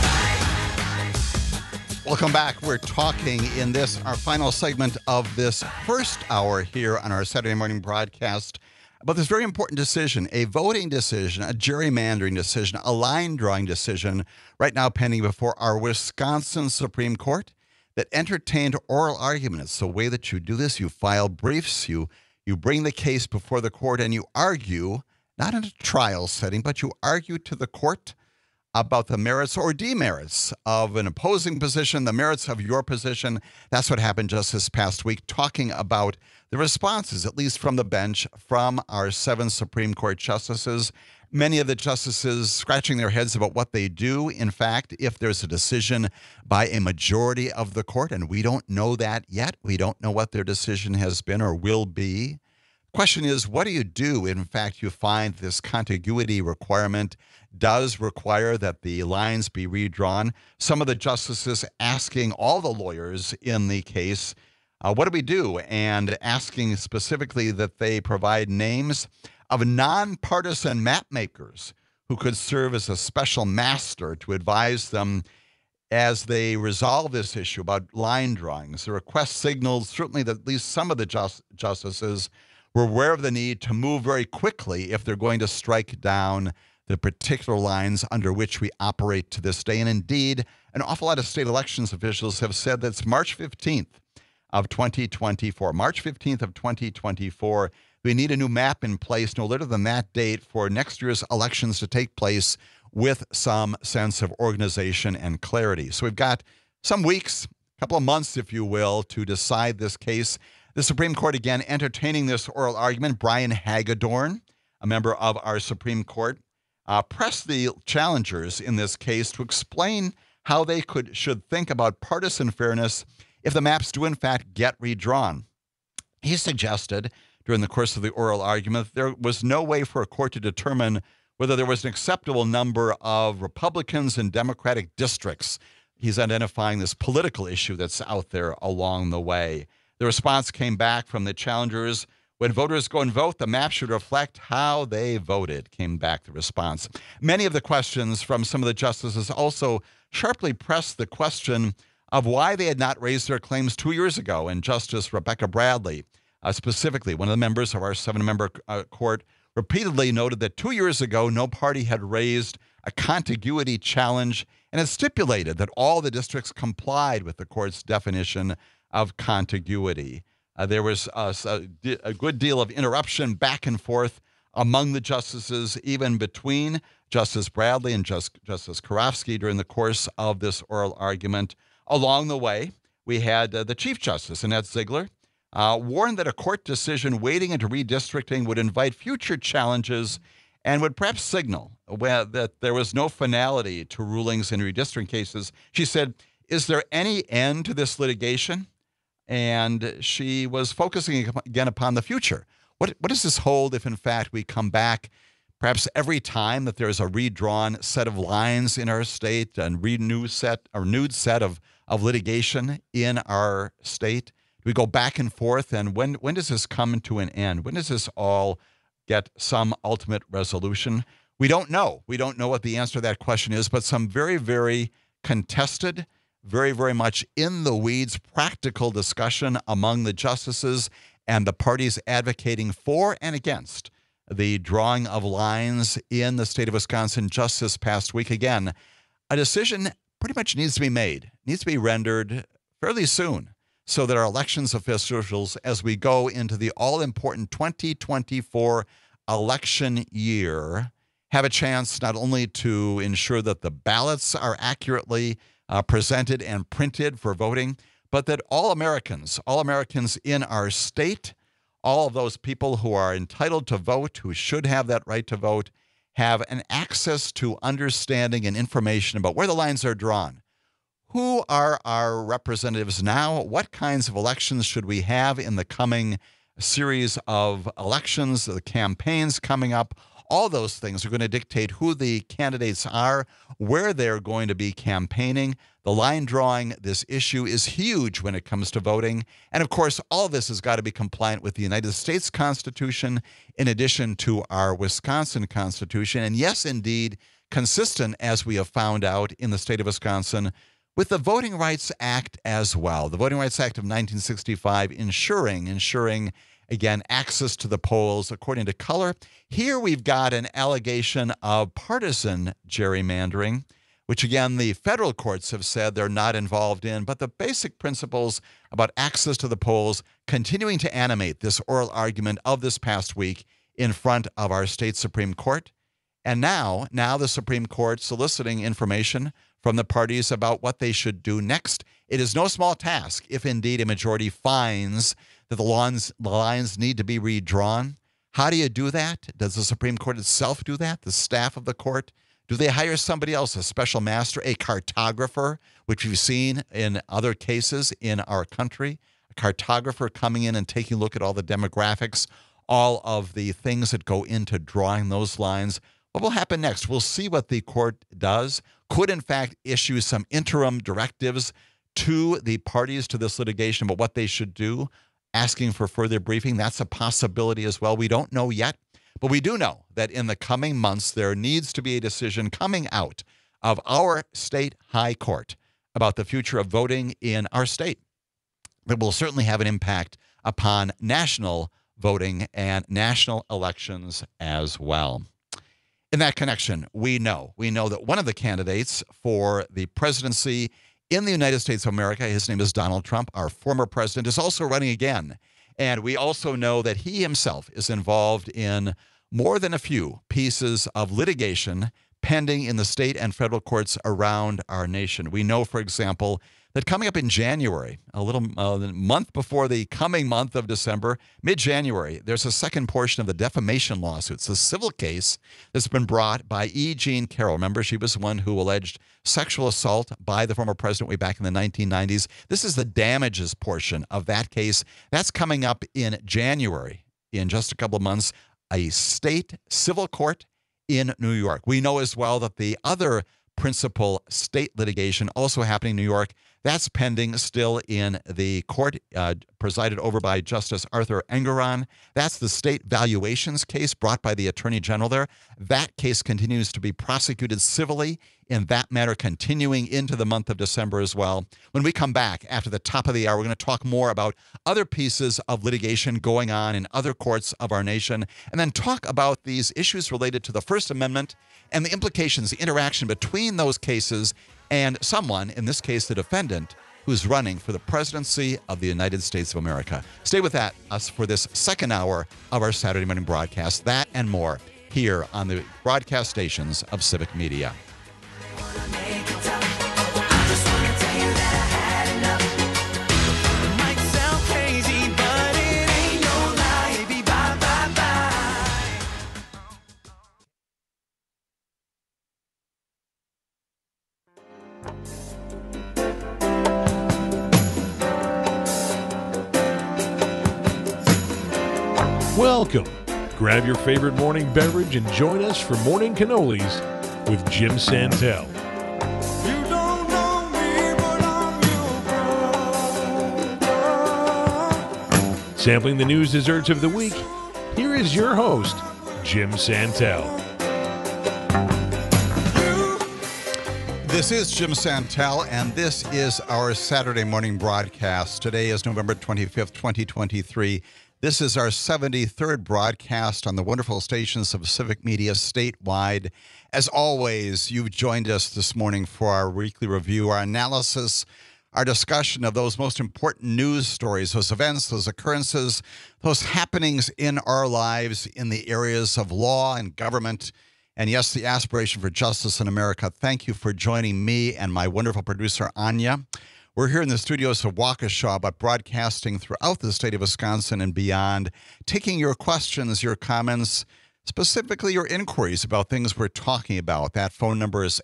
Welcome back. We're talking in this, our final segment of this first hour here on our Saturday morning broadcast about this very important decision, a voting decision, a gerrymandering decision, a line drawing decision right now pending before our Wisconsin Supreme Court that entertained oral argument. It's the way that you do this. You file briefs, you bring the case before the court, and you argue, not in a trial setting, but you argue to the court about the merits or demerits of an opposing position, the merits of your position. That's what happened just this past week, talking about the responses, at least from the bench, from our 7 Supreme Court justices. Many of the justices scratching their heads about what they do. In fact, if there's a decision by a majority of the court, and we don't know that yet, we don't know what their decision has been or will be. Question is, what do you do? In fact, you find this contiguity requirement does require that the lines be redrawn. Some of the justices asking all the lawyers in the case, what do we do? And asking specifically that they provide names of nonpartisan map makers who could serve as a special master to advise them as they resolve this issue about line drawings. The request signaled certainly that at least some of the justices were aware of the need to move very quickly if they're going to strike down the particular lines under which we operate to this day. And indeed, an awful lot of state elections officials have said that it's March 15th of 2024. March 15th of 2024, we need a new map in place no later than that date for next year's elections to take place with some sense of organization and clarity. So we've got some weeks, a couple of months, if you will, to decide this case. The Supreme Court, again, entertaining this oral argument. Brian Hagedorn, a member of our Supreme Court, pressed the challengers in this case to explain how they should think about partisan fairness if the maps do in fact get redrawn. He suggested during the course of the oral argument there was no way for a court to determine whether there was an acceptable number of Republicans and Democratic districts. He's identifying this political issue that's out there along the way. The response came back from the challengers: when voters go and vote, the map should reflect how they voted, came back the response. Many of the questions from some of the justices also sharply pressed the question of why they had not raised their claims 2 years ago. And Justice Rebecca Bradley, specifically one of the members of our 7-member court, repeatedly noted that 2 years ago, no party had raised a contiguity challenge and had stipulated that all the districts complied with the court's definition of contiguity. There was a good deal of interruption back and forth among the justices, even between Justice Bradley and Justice Karofsky during the course of this oral argument. Along the way, we had the Chief Justice, Annette Ziegler, warned that a court decision wading into redistricting would invite future challenges and would perhaps signal that there was no finality to rulings in redistricting cases. She said, "Is there any end to this litigation?" And she was focusing again upon the future. What does this hold if, in fact, we come back perhaps every time that there is a redrawn set of lines in our state and renewed set of litigation in our state? We go back and forth, and when does this come to an end? When does this all get some ultimate resolution? We don't know. We don't know what the answer to that question is, but some very, very contested, very, very much in the weeds, practical discussion among the justices and the parties advocating for and against the drawing of lines in the state of Wisconsin just this past week. Again, a decision pretty much needs to be made, needs to be rendered fairly soon, so that our elections officials, as we go into the all-important 2024 election year, have a chance not only to ensure that the ballots are accurately presented and printed for voting, but that all Americans in our state, all of those people who are entitled to vote, who should have that right to vote, have an access to understanding and information about where the lines are drawn. Who are our representatives now? What kinds of elections should we have in the coming series of elections, the campaigns coming up? All those things are going to dictate who the candidates are, where they're going to be campaigning. The line drawing, this issue is huge when it comes to voting. And of course, all of this has got to be compliant with the United States Constitution, in addition to our Wisconsin Constitution. And yes, indeed, consistent, as we have found out in the state of Wisconsin, with the Voting Rights Act as well. The Voting Rights Act of 1965 ensuring, again, access to the polls according to color. Here we've got an allegation of partisan gerrymandering, which, again, the federal courts have said they're not involved in. But the basic principles about access to the polls continuing to animate this oral argument of this past week in front of our state Supreme Court. And now the Supreme Court soliciting information from the parties about what they should do next. It is no small task if indeed a majority finds that the lines need to be redrawn. How do you do that? Does the Supreme Court itself do that? The staff of the court? Do they hire somebody else, a special master, a cartographer, which we've seen in other cases in our country? A cartographer coming in and taking a look at all the demographics, all of the things that go into drawing those lines. What will happen next? We'll see what the court does. Could, in fact, issue some interim directives to the parties to this litigation about what they should do, asking for further briefing. That's a possibility as well. We don't know yet, but we do know that in the coming months, there needs to be a decision coming out of our state high court about the future of voting in our state that will certainly have an impact upon national voting and national elections as well. In that connection, we know that one of the candidates for the presidency in the United States of America, his name is Donald Trump, our former president, is also running again. And we also know that he himself is involved in more than a few pieces of litigation pending in the state and federal courts around our nation. We know, for example, that coming up in January, a little month before the coming month of December, mid-January, there's a second portion of the defamation lawsuit. It's a civil case that's been brought by E. Jean Carroll. Remember, she was the one who alleged sexual assault by the former president way back in the 1990s. This is the damages portion of that case. That's coming up in January, in just a couple of months, a state civil court in New York. We know as well that the other principal state litigation also happening in New York, that's pending still in the court presided over by Justice Arthur Engoron. That's the state valuations case brought by the Attorney General there. That case continues to be prosecuted civilly in that matter, continuing into the month of December as well. When we come back after the top of the hour, we're going to talk more about other pieces of litigation going on in other courts of our nation, and then talk about these issues related to the First Amendment and the implications, the interaction between those cases and someone, in this case the defendant, who's running for the presidency of the United States of America. Stay with us for this second hour of our Saturday morning broadcast. That and more here on the broadcast stations of Civic Media. Might sound crazy, but it ain't no lie. Baby, bye, bye, bye. Welcome. Grab your favorite morning beverage and join us for Morning Cannolis with Jim Santelle. You don't know me, but I'm your brother. Sampling the news desserts of the week, here is your host, Jim Santelle. This is Jim Santelle, and this is our Saturday morning broadcast. Today is November 25th, 2023. This is our 73rd broadcast on the wonderful stations of Civic Media statewide. As always, you've joined us this morning for our weekly review, our analysis, our discussion of those most important news stories, those events, those occurrences, those happenings in our lives in the areas of law and government, and yes, the aspiration for justice in America. Thank you for joining me and my wonderful producer, Anya. We're here in the studios of Waukesha, but broadcasting throughout the state of Wisconsin and beyond, taking your questions, your comments, specifically your inquiries about things we're talking about. That phone number is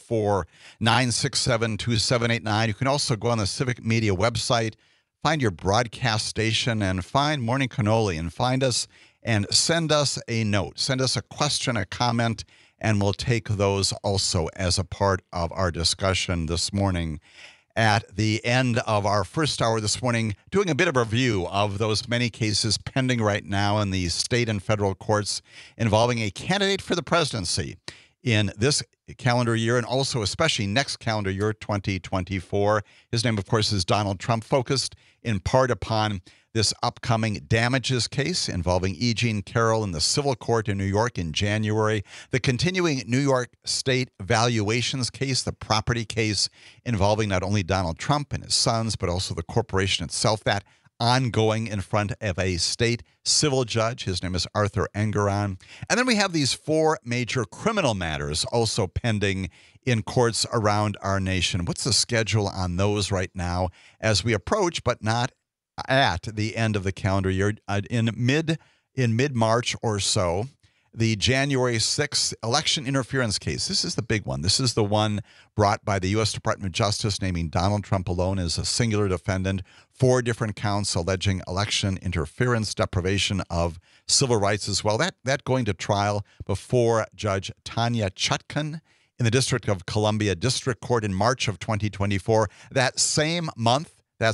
844-967-2789. You can also go on the Civic Media website, find your broadcast station, and find Morning Cannoli, and find us and send us a note. Send us a question, a comment, and we'll take those also as a part of our discussion this morning. At the end of our first hour this morning, doing a bit of a review of those many cases pending right now in the state and federal courts involving a candidate for the presidency in this calendar year and also especially next calendar year, 2024. His name, of course, is Donald Trump, focused in part upon this upcoming damages case involving E. Jean Carroll in the civil court in New York in January, the continuing New York State valuations case, the property case involving not only Donald Trump and his sons, but also the corporation itself, that ongoing in front of a state civil judge. His name is Arthur Engoron. And then we have these four major criminal matters also pending in courts around our nation. What's the schedule on those right now as we approach, but not at the end of the calendar year? In mid-March or so, the January 6th election interference case. This is the big one. This is the one brought by the U.S. Department of Justice, naming Donald Trump alone as a singular defendant, 4 different counts alleging election interference, deprivation of civil rights as well. That going to trial before Judge Tanya Chutkan in the District of Columbia District Court in March of 2024. That same month,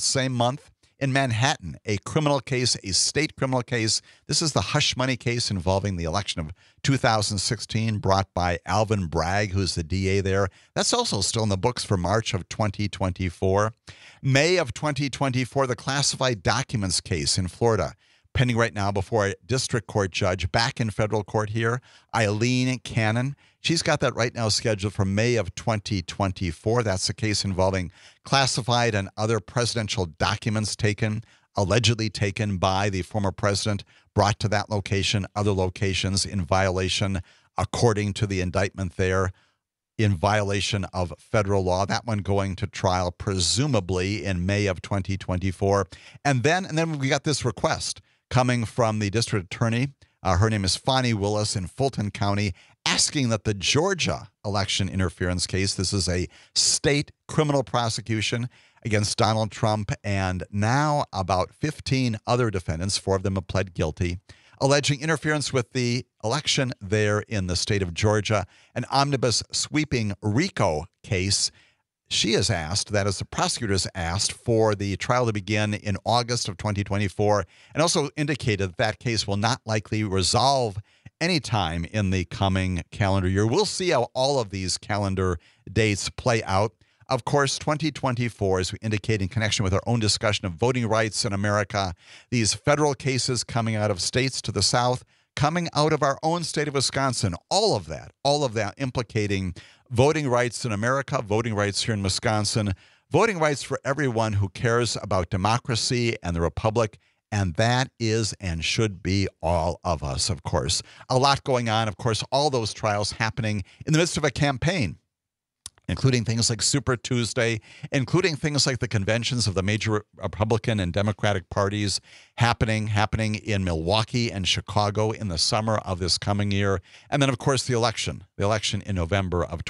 in Manhattan, a criminal case, a state criminal case. This is the hush money case involving the election of 2016 brought by Alvin Bragg, who's the DA there. That's also still in the books for March of 2024. May of 2024, the classified documents case in Florida, pending right now before a district court judge back in federal court here, Eileen Cannon. She's got that right now scheduled for May of 2024. That's the case involving classified and other presidential documents allegedly taken by the former president, brought to that location, other locations in violation, according to the indictment there, in violation of federal law. That one going to trial presumably in May of 2024. And then we got this request coming from the district attorney. Her name is Fonnie Willis in Fulton County, asking that the Georgia election interference case, this is a state criminal prosecution against Donald Trump and now about 15 other defendants, 4 of them have pled guilty, alleging interference with the election there in the state of Georgia, an omnibus sweeping RICO case. She has asked, that is, the prosecutors asked, for the trial to begin in August of 2024, and also indicated that case will not likely resolve anytime in the coming calendar year. We'll see how all of these calendar dates play out. Of course, 2024, as we indicate in connection with our own discussion of voting rights in America, these federal cases coming out of states to the south, coming out of our own state of Wisconsin, all of that implicating voting rights in America, voting rights here in Wisconsin, voting rights for everyone who cares about democracy and the republic, and that is and should be all of us, of course. A lot going on, of course, all those trials happening in the midst of a campaign, including things like Super Tuesday, including things like the conventions of the major Republican and Democratic parties happening in Milwaukee and Chicago in the summer of this coming year. And then, of course, the election in November of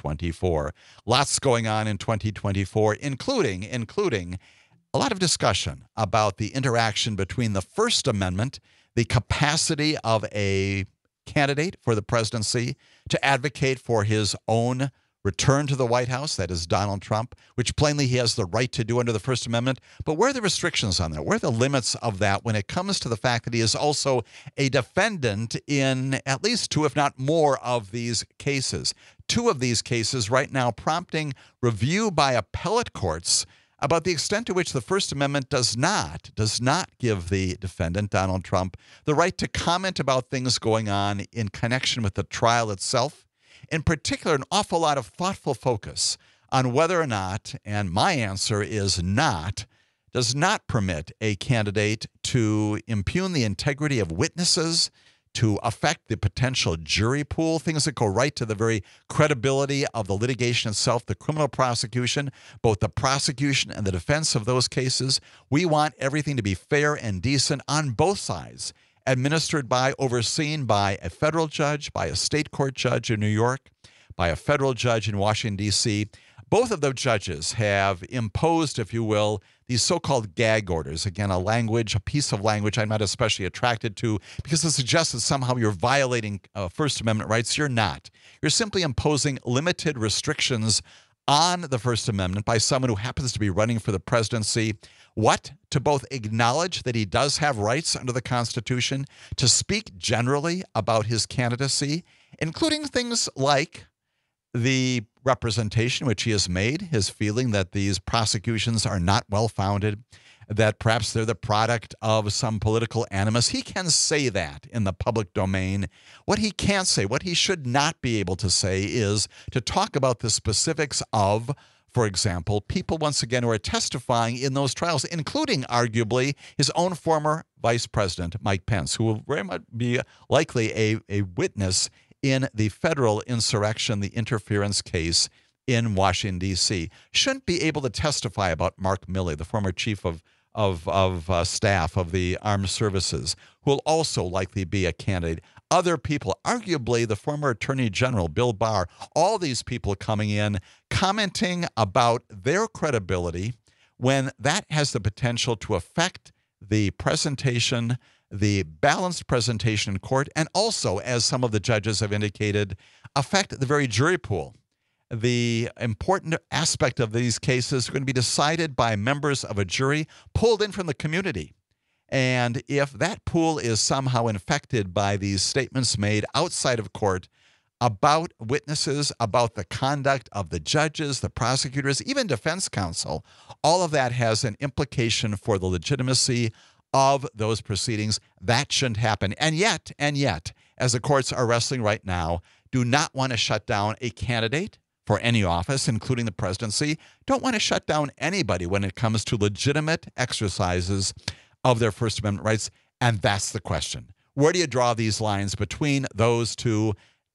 2024. Lots going on in 2024, including a lot of discussion about the interaction between the First Amendment, the capacity of a candidate for the presidency to advocate for his own return to the White House, that is Donald Trump, which plainly he has the right to do under the First Amendment. But where are the restrictions on that? Where are the limits of that when it comes to the fact that he is also a defendant in at least 2, if not more, of these cases? 2 of these cases right now prompting review by appellate courts about the extent to which the First Amendment does not give the defendant, Donald Trump, the right to comment about things going on in connection with the trial itself. In particular, an awful lot of thoughtful focus on whether or not, and my answer is not, does not permit a candidate to impugn the integrity of witnesses, to affect the potential jury pool, things that go right to the very credibility of the litigation itself, the criminal prosecution, both the prosecution and the defense of those cases. We want everything to be fair and decent on both sides, administered by, overseen by a federal judge, by a state court judge in New York, by a federal judge in Washington, D.C. Both of those judges have imposed, if you will, these so-called gag orders. Again, a piece of language I'm not especially attracted to because it suggests that somehow you're violating First Amendment rights. You're not. You're simply imposing limited restrictions on the First Amendment by someone who happens to be running for the presidency. What? To both acknowledge that he does have rights under the Constitution, to speak generally about his candidacy, including things like the representation which he has made, his feeling that these prosecutions are not well-founded, that perhaps they're the product of some political animus. He can say that in the public domain. What he can't say, what he should not be able to say, is to talk about the specifics of, for example, people, once again, who are testifying in those trials, including, arguably, his own former vice president, Mike Pence, who will very much be likely a witness in the federal insurrection, the interference case in Washington, D.C. Shouldn't be able to testify about Mark Milley, the former chief of staff of the armed services, who will also likely be a candidate. Other people, arguably the former Attorney General, Bill Barr, all these people coming in, commenting about their credibility when that has the potential to affect the presentation, the balanced presentation in court, and also, as some of the judges have indicated, affect the very jury pool. The important aspect of these cases are going to be decided by members of a jury pulled in from the community. And if that pool is somehow infected by these statements made outside of court about witnesses, about the conduct of the judges, the prosecutors, even defense counsel, all of that has an implication for the legitimacy of those proceedings. That shouldn't happen. And yet, as the courts are wrestling right now, do not want to shut down a candidate for any office, including the presidency, don't want to shut down anybody when it comes to legitimate exercises of their First Amendment rights. And that's the question. Where do you draw these lines between those two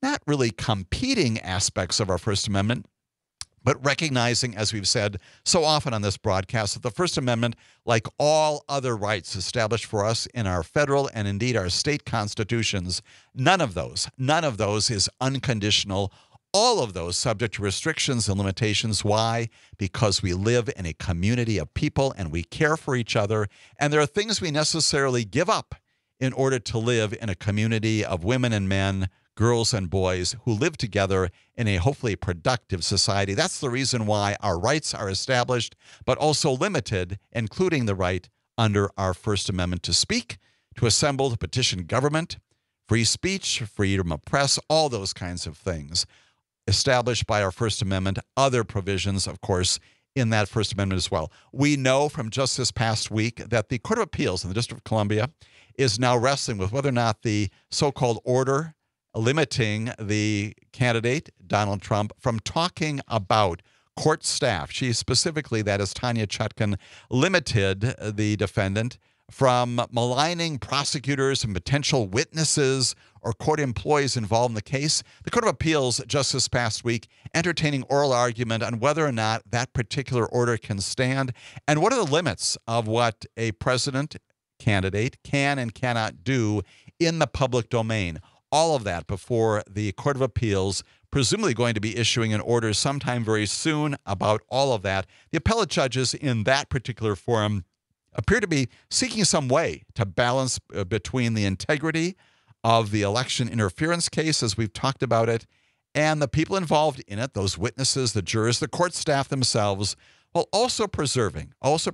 not really competing aspects of our First Amendment, but recognizing, as we've said so often on this broadcast, that the First Amendment, like all other rights established for us in our federal and indeed our state constitutions, none of those is unconditional. All of those subject to restrictions and limitations. Why? Because we live in a community of people and we care for each other, and there are things we necessarily give up in order to live in a community of women and men, girls and boys who live together in a hopefully productive society. That's the reason why our rights are established, but also limited, including the right under our First Amendment to speak, to assemble, to petition government, free speech, freedom of press, all those kinds of things established by our First Amendment, other provisions, of course, in that First Amendment as well. We know from just this past week that the Court of Appeals in the District of Columbia is now wrestling with whether or not the so-called order limiting the candidate, Donald Trump, from talking about court staff. She specifically, that is Tanya Chutkan, limited the defendant from maligning prosecutors and potential witnesses or court employees involved in the case. The Court of Appeals just this past week entertaining oral argument on whether or not that particular order can stand and what are the limits of what a president candidate can and cannot do in the public domain. All of that before the Court of Appeals, presumably going to be issuing an order sometime very soon about all of that. The appellate judges in that particular forum appear to be seeking some way to balance between the integrity of the election interference case, as we've talked about it, and the people involved in it, those witnesses, the jurors, the court staff themselves, while also preserving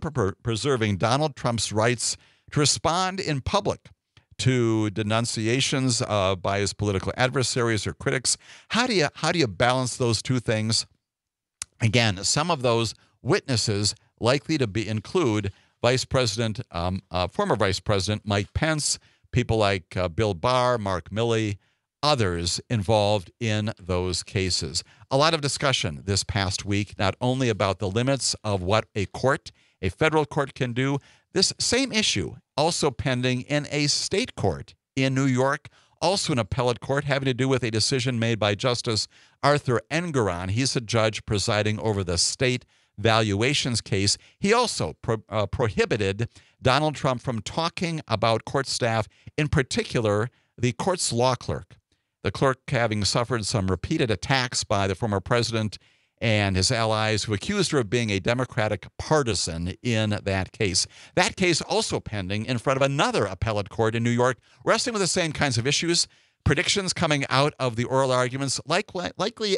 Donald Trump's rights to respond in public to denunciations by his political adversaries or critics. How do you balance those two things? Again, some of those witnesses likely to include former Vice President Mike Pence, people like Bill Barr, Mark Milley, others involved in those cases. A lot of discussion this past week, not only about the limits of what a federal court can do, this same issue also pending in a state court in New York, also an appellate court having to do with a decision made by Justice Arthur Engoron. He's a judge presiding over the state valuations case. He also prohibited Donald Trump from talking about court staff, in particular, the court's law clerk. The clerk having suffered some repeated attacks by the former president and his allies who accused her of being a Democratic partisan in that case. That case also pending in front of another appellate court in New York, wrestling with the same kinds of issues. Predictions coming out of the oral arguments, likely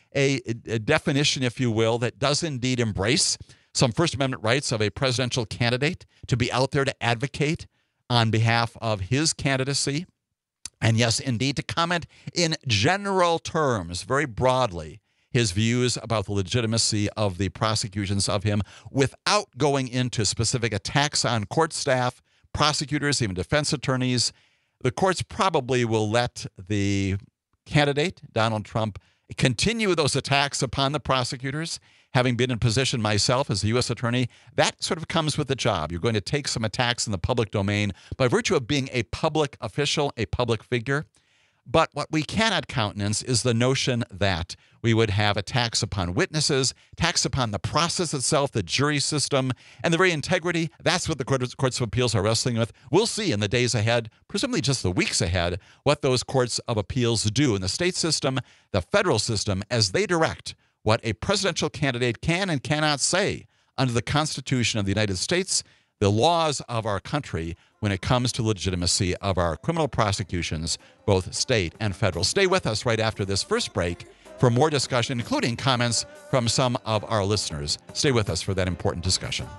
a definition, if you will, that does indeed embrace some First Amendment rights of a presidential candidate to be out there to advocate on behalf of his candidacy. And yes, indeed, to comment in general terms, very broadly, his views about the legitimacy of the prosecutions of him without going into specific attacks on court staff, prosecutors, even defense attorneys. The courts probably will let the candidate, Donald Trump, continue those attacks upon the prosecutors. Having been in position myself as a U.S. attorney, that sort of comes with the job. You're going to take some attacks in the public domain by virtue of being a public official, a public figure. But what we cannot countenance is the notion that we would have attacks upon witnesses, attacks upon the process itself, the jury system, and the very integrity. That's what the courts of appeals are wrestling with. We'll see in the days ahead, presumably just the weeks ahead, what those courts of appeals do in the state system, the federal system, as they direct what a presidential candidate can and cannot say under the Constitution of the United States, the laws of our country, when it comes to legitimacy of our criminal prosecutions, both state and federal. Stay with us right after this first break for more discussion, including comments from some of our listeners. Stay with us for that important discussion.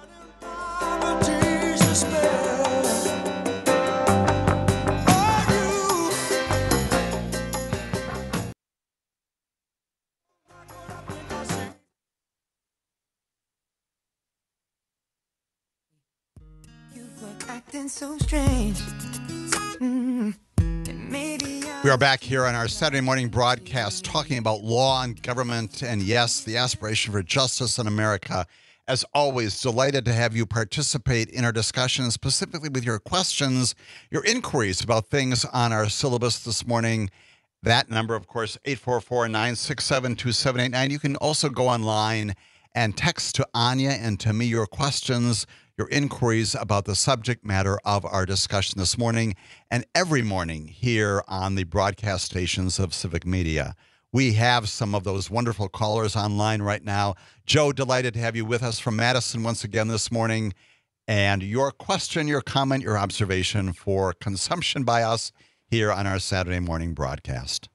Acting so strange. We are back here on our Saturday morning broadcast talking about law and government and, yes, the aspiration for justice in America. As always, delighted to have you participate in our discussion, specifically with your questions, your inquiries about things on our syllabus this morning. That number, of course, 844-967-2789. You can also go online and text to Anya and to me your questions, your inquiries about the subject matter of our discussion this morning and every morning here on the broadcast stations of Civic Media. We have some of those wonderful callers online right now. Joe, delighted to have you with us from Madison once again this morning. And your question, your comment, your observation for consumption by us here on our Saturday morning broadcast.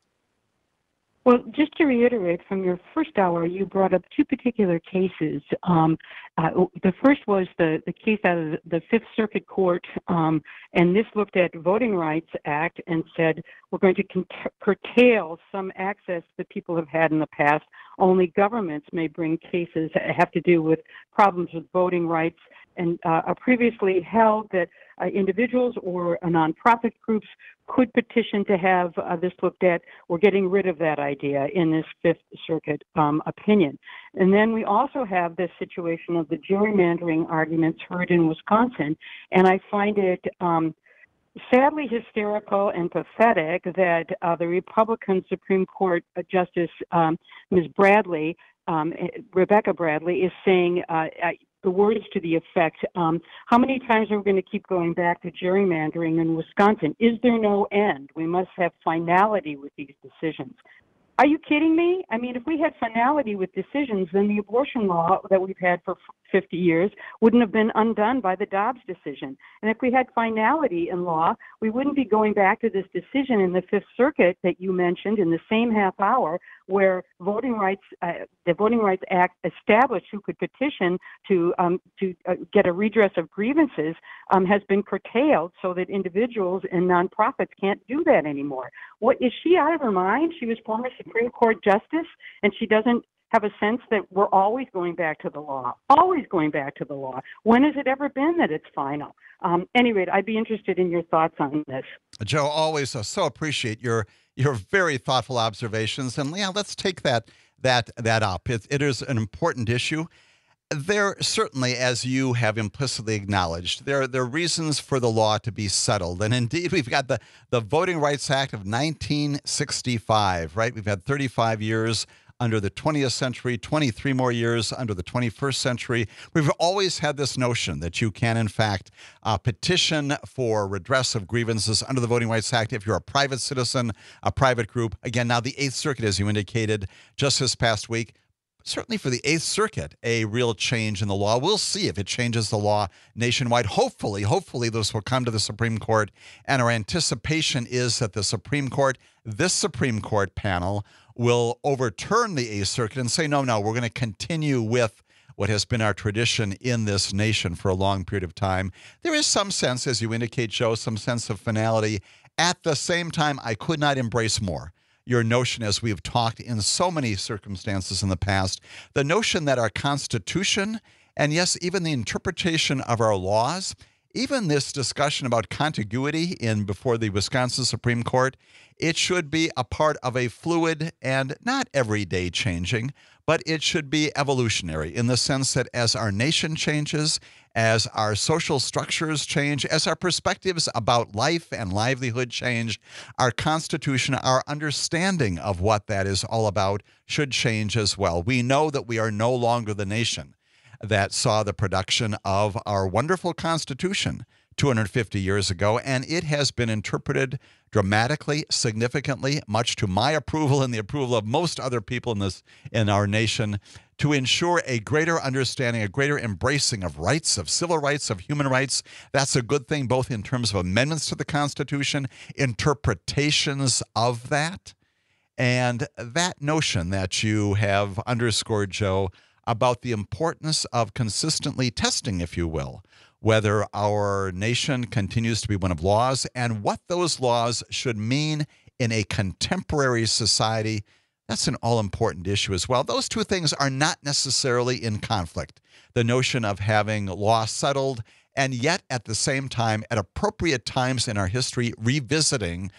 Well, just to reiterate, from your first hour, you brought up two particular cases. The first was the case out of the Fifth Circuit Court, and this looked at Voting Rights Act and said we're going to curtail some access that people have had in the past. Only governments may bring cases that have to do with problems with voting rights, and previously held that individuals or nonprofit groups could petition to have this looked at. We're getting rid of that idea in this Fifth Circuit opinion. And then we also have this situation of the gerrymandering arguments heard in Wisconsin, and I find it sadly hysterical and pathetic that the Republican Supreme Court Justice Ms. Bradley, Rebecca Bradley, is saying the words to the effect, how many times are we going to keep going back to gerrymandering in Wisconsin? Is there no end? We must have finality with these decisions. Are you kidding me? I mean, if we had finality with decisions, then the abortion law that we've had for 50 years wouldn't have been undone by the Dobbs decision. And if we had finality in law, we wouldn't be going back to this decision in the Fifth Circuit that you mentioned in the same half hour, where voting rights, the Voting Rights Act established who could petition to get a redress of grievances, has been curtailed so that individuals and nonprofits can't do that anymore. What, is she out of her mind? She was former Supreme Court Justice, and she doesn't have a sense that we're always going back to the law, always going back to the law. When has it ever been that it's final? Anyway, I'd be interested in your thoughts on this. Joe, always so appreciate your very thoughtful observations. And yeah, let's take that up. It is an important issue. There certainly, as you have implicitly acknowledged, there are reasons for the law to be settled. And indeed, we've got the Voting Rights Act of 1965, right? We've had 35 years under the 20th century, 23 more years under the 21st century. We've always had this notion that you can, in fact, petition for redress of grievances under the Voting Rights Act if you're a private citizen, a private group. Again, now the Eighth Circuit, as you indicated just this past week, certainly for the Eighth Circuit, a real change in the law. We'll see if it changes the law nationwide. Hopefully this will come to the Supreme Court, and our anticipation is that the Supreme Court, this Supreme Court panel, will overturn the Eighth Circuit and say, no, we're going to continue with what has been our tradition in this nation for a long period of time. There is some sense, as you indicate, Joe, some sense of finality. At the same time, I could not embrace more your notion, as we've talked in so many circumstances in the past, the notion that our Constitution, and yes, even the interpretation of our laws, even this discussion about contiguity before the Wisconsin Supreme Court, it should be a part of a fluid and not everyday changing, but it should be evolutionary in the sense that as our nation changes, as our social structures change, as our perspectives about life and livelihood change, our Constitution, our understanding of what that is all about should change as well. We know that we are no longer the nation that saw the production of our wonderful Constitution 250 years ago, and it has been interpreted dramatically, significantly, much to my approval and the approval of most other people in our nation, to ensure a greater understanding, a greater embracing of rights, of civil rights, of human rights. That's a good thing, both in terms of amendments to the Constitution, interpretations of that, and that notion that you have underscored, Joe, about the importance of consistently testing, if you will, whether our nation continues to be one of laws and what those laws should mean in a contemporary society. That's an all-important issue as well. Those two things are not necessarily in conflict. The notion of having law settled and yet at the same time, at appropriate times in our history, revisiting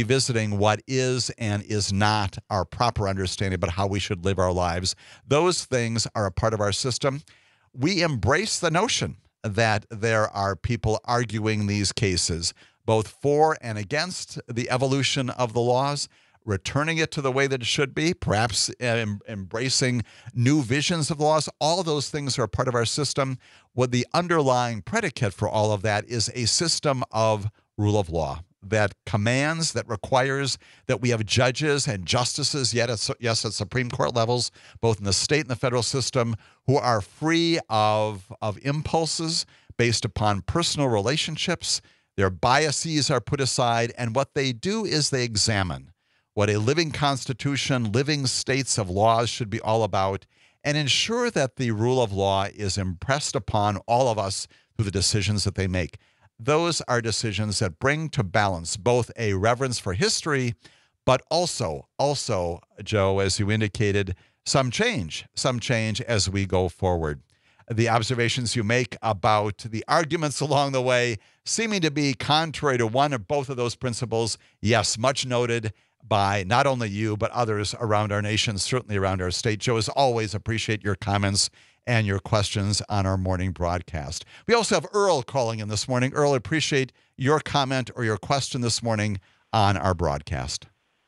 what is and is not our proper understanding about how we should live our lives. Those things are a part of our system. We embrace the notion that there are people arguing these cases, both for and against the evolution of the laws, returning it to the way that it should be, perhaps embracing new visions of laws. All those things are part of our system. What the underlying predicate for all of that is a system of rule of law that commands, that requires that we have judges and justices, yes, at Supreme Court levels, both in the state and the federal system, who are free of impulses based upon personal relationships. Their biases are put aside, and what they do is they examine what a living constitution, living states of laws should be all about, and ensure that the rule of law is impressed upon all of us through the decisions that they make. Those are decisions that bring to balance both a reverence for history, but also, Joe, as you indicated, some change as we go forward. The observations you make about the arguments along the way seeming to be contrary to one or both of those principles, yes, much noted by not only you, but others around our nation, certainly around our state. Joe, as always, appreciate your comments and your questions on our morning broadcast. We also have Earl calling in this morning. Earl, appreciate your comment or your question this morning on our broadcast.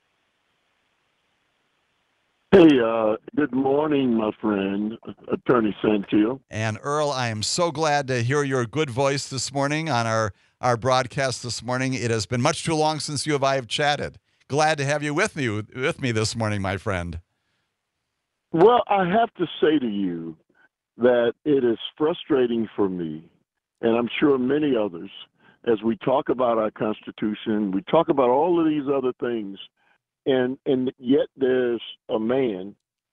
Hey, good morning, my friend, Attorney Santelle. And Earl, I am so glad to hear your good voice this morning on our broadcast this morning. It has been much too long since you and I have chatted. Glad to have you with me this morning, my friend. Well, I have to say to you that it is frustrating for me, and I'm sure many others, as we talk about our Constitution, we talk about all of these other things, and yet there's a man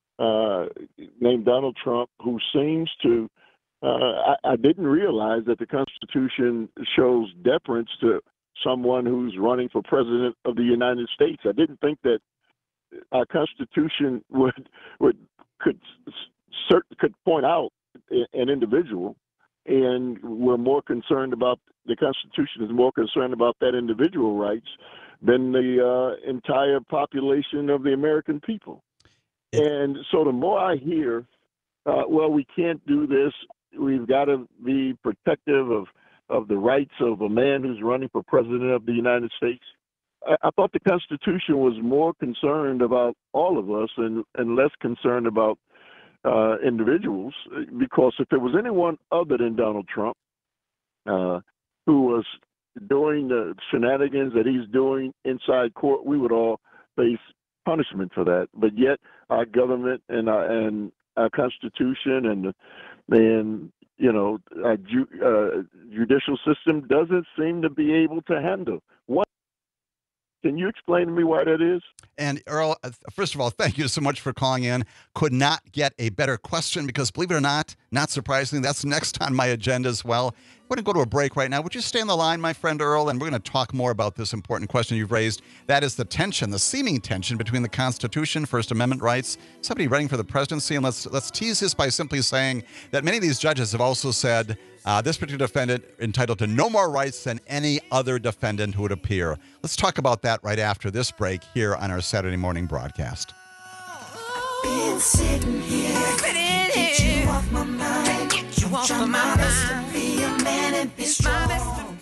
named Donald Trump who seems to, I didn't realize that the Constitution shows deference to someone who's running for president of the United States. I didn't think that our Constitution could point out an individual, and we're more concerned about the Constitution is more concerned about that individual rights than the entire population of the American people. And so the more I hear, well, we can't do this. We've got to be protective of the rights of a man who's running for president of the United States. I thought the Constitution was more concerned about all of us and less concerned about individuals, because if there was anyone other than Donald Trump who was doing the shenanigans that he's doing inside court, we would all face punishment for that. But yet our government and our Constitution and you know, our judicial system doesn't seem to be able to handle. Can you explain to me why that is? And Earl, first of all, thank you so much for calling in. Could not get a better question because, believe it or not surprisingly, that's next on my agenda as well. We're going to go to a break right now. Would you stay on the line, my friend Earl? And we're going to talk more about this important question you've raised. That is the tension, the seeming tension between the Constitution, First Amendment rights, somebody running for the presidency. And let's tease this by simply saying that many of these judges have also said this particular defendant entitled to no more rights than any other defendant who would appear. Let's talk about that right after this break here on our Saturday morning broadcast. Been sitting here, get you off my mind. Get you off my mind. To be a man and be strong.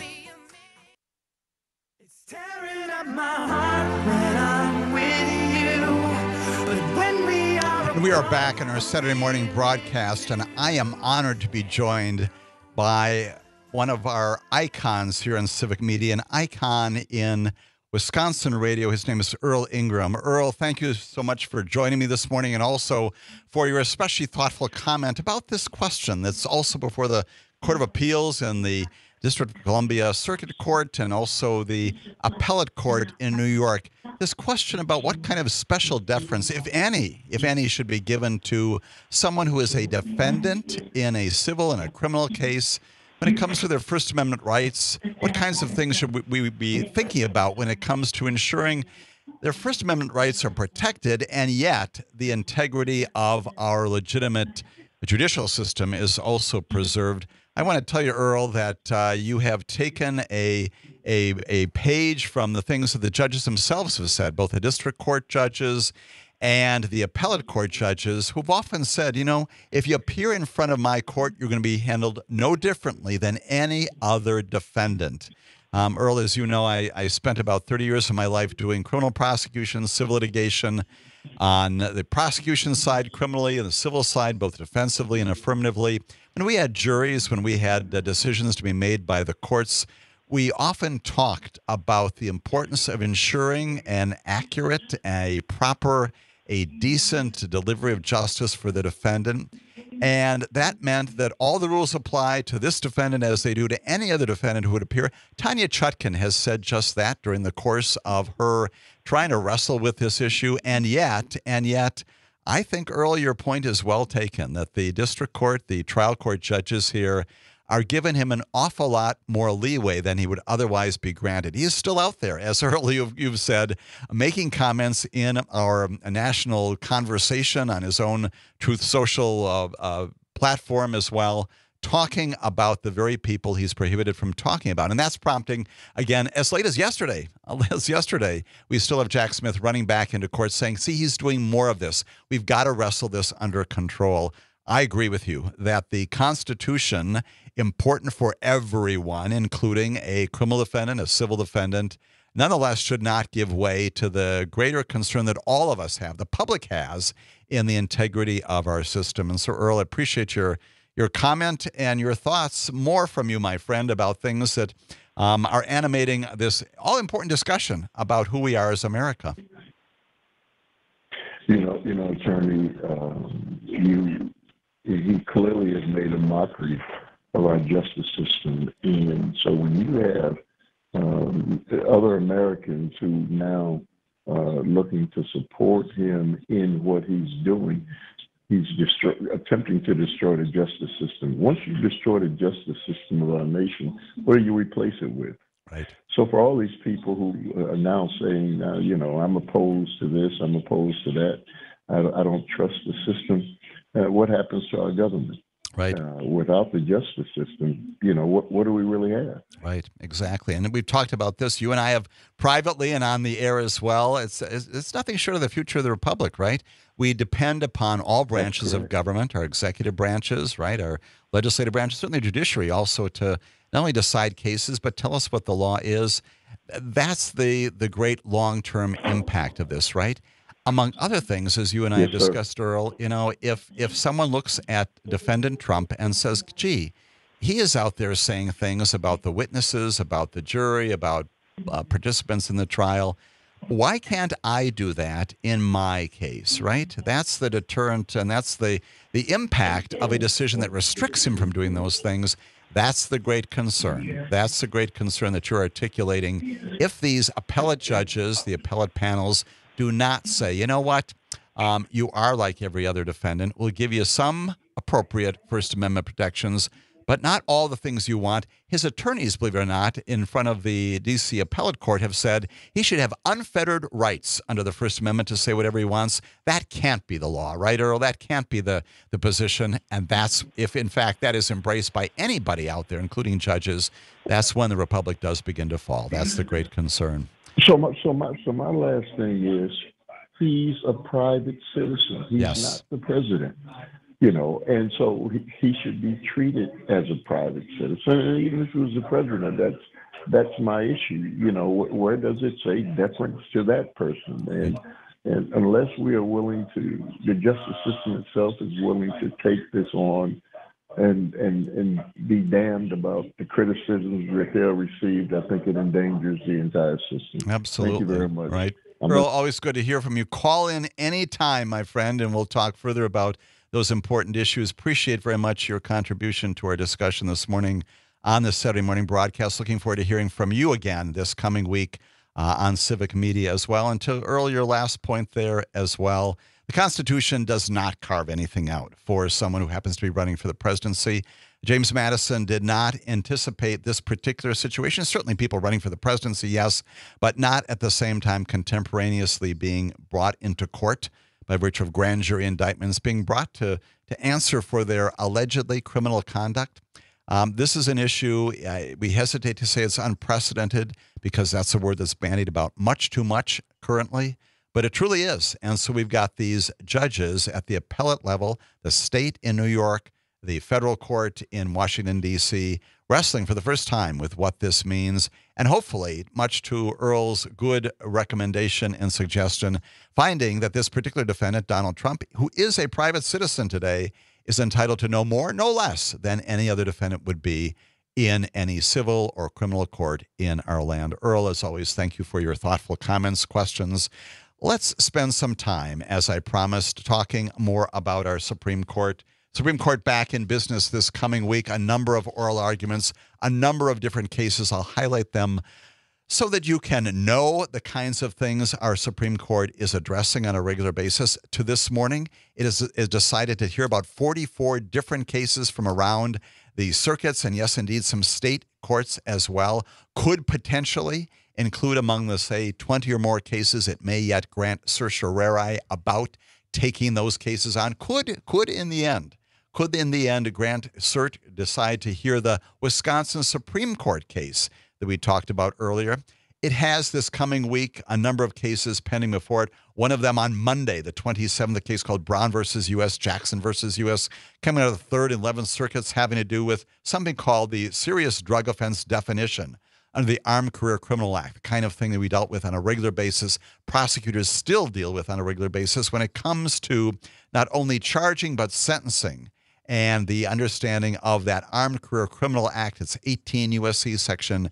It's tearing up my heart when I'm with you, but when we are. And we are back in our Saturday morning broadcast, and I am honored to be joined by one of our icons here in civic media, an icon in Wisconsin radio. His name is Earl Ingram. Earl, thank you so much for joining me this morning, and also for your especially thoughtful comment about this question that's also before the Court of Appeals and the District of Columbia Circuit Court and also the Appellate Court in New York. This question about what kind of special deference, if any, should be given to someone who is a defendant in a civil and a criminal case when it comes to their First Amendment rights. What kinds of things should we be thinking about when it comes to ensuring their First Amendment rights are protected and yet the integrity of our legitimate judicial system is also preserved? I want to tell you, Earl, that you have taken a page from the things that the judges themselves have said, both the district court judges and the appellate court judges, who've often said, you know, if you appear in front of my court, you're going to be handled no differently than any other defendant. Earl, as you know, I spent about 30 years of my life doing criminal prosecution, civil litigation, on the prosecution side criminally and the civil side, both defensively and affirmatively. When we had juries, when we had decisions to be made by the courts, we often talked about the importance of ensuring an accurate, a proper, a decent delivery of justice for the defendant. And that meant that all the rules apply to this defendant as they do to any other defendant who would appear. Tanya Chutkan has said just that during the course of her trying to wrestle with this issue. And yet, I think, Earl, your point is well taken, that the district court, the trial court judges here are giving him an awful lot more leeway than he would otherwise be granted. He is still out there, as Earl, you've said, making comments in our national conversation on his own Truth Social platform as well, talking about the very people he's prohibited from talking about. And that's prompting, again, as late as yesterday, we still have Jack Smith running back into court saying, see, he's doing more of this. We've got to wrestle this under control. I agree with you that the Constitution, important for everyone, including a criminal defendant, a civil defendant, nonetheless should not give way to the greater concern that all of us have, the public has, in the integrity of our system. And so, Earl, I appreciate your comment and your thoughts more from you, my friend, about things that are animating this all-important discussion about who we are as America. Attorney, he clearly has made a mockery of our justice system. And so when you have other Americans who now are looking to support him in what he's doing, he's attempting to destroy the justice system. Once you destroy the justice system of our nation, what do you replace it with? Right. So for all these people who are now saying, I'm opposed to this, I'm opposed to that, I don't trust the system, what happens to our government? Right. Without the justice system, what do we really have? Right, exactly. And we've talked about this. You and I have privately and on the air as well. It's nothing short of the future of the republic, right? We depend upon all branches of government, our executive branches, right, our legislative branches, certainly the judiciary also, to not only decide cases, but tell us what the law is. That's the great long-term impact of this, right? Among other things, as you and I have discussed, Earl, if someone looks at defendant Trump and says, gee, he is out there saying things about the witnesses, about the jury, about participants in the trial, why can't I do that in my case, right? That's the deterrent, and that's the impact of a decision that restricts him from doing those things. That's the great concern. That's the great concern that you're articulating. If these appellate judges, the appellate panels, do not say, you know what, you are like every other defendant. We'll give you some appropriate First Amendment protections, but not all the things you want. His attorneys, believe it or not, in front of the D.C. Appellate Court have said he should have unfettered rights under the First Amendment to say whatever he wants. That can't be the law, right, Earl? That can't be the position. And that's, if in fact that is embraced by anybody out there, including judges, that's when the republic does begin to fall. That's the great concern. So my last thing is, he's a private citizen. He's not the president, and so he should be treated as a private citizen. And even if he was the president, that's my issue. Where does it say deference to that person? And unless we are willing to, the justice system itself is willing to take this on and be damned about the criticisms that they'll receive, I think it endangers the entire system. Absolutely. Thank you very much. Right. Earl, always good to hear from you. Call in anytime, my friend, and we'll talk further about those important issues. Appreciate very much your contribution to our discussion this morning on this Saturday morning broadcast. Looking forward to hearing from you again this coming week on civic media as well. And to Earl, your last point there as well, the Constitution does not carve anything out for someone who happens to be running for the presidency. James Madison did not anticipate this particular situation. Certainly people running for the presidency, yes, but not at the same time contemporaneously being brought into court by virtue of grand jury indictments, being brought to answer for their allegedly criminal conduct. This is an issue, we hesitate to say it's unprecedented because that's a word that's bandied about much too much currently. But it truly is. And so we've got these judges at the appellate level, the state in New York, the federal court in Washington, D.C., wrestling for the first time with what this means, and hopefully, much to Earl's good recommendation and suggestion, finding that this particular defendant, Donald Trump, who is a private citizen today, is entitled to no more, no less than any other defendant would be in any civil or criminal court in our land. Earl, as always, thank you for your thoughtful comments, questions. Let's spend some time, as I promised, talking more about our Supreme Court. Supreme Court back in business this coming week, a number of oral arguments, a number of different cases. I'll highlight them so that you can know the kinds of things our Supreme Court is addressing on a regular basis. To this morning, it is decided to hear about 44 different cases from around the circuits, and yes, indeed, some state courts as well. Could potentially include among the, say, 20 or more cases it may yet grant certiorari about taking those cases on. Could in the end grant cert, decide to hear the Wisconsin Supreme Court case that we talked about earlier. It has this coming week a number of cases pending before it. One of them on Monday, the 27th, a case called Brown versus U.S., Jackson versus U.S., coming out of the 3rd and 11th circuits, having to do with something called the serious drug offense definition under the Armed Career Criminal Act, the kind of thing that we dealt with on a regular basis, prosecutors still deal with on a regular basis when it comes to not only charging but sentencing. And the understanding of that Armed Career Criminal Act, it's 18 U.S.C. Section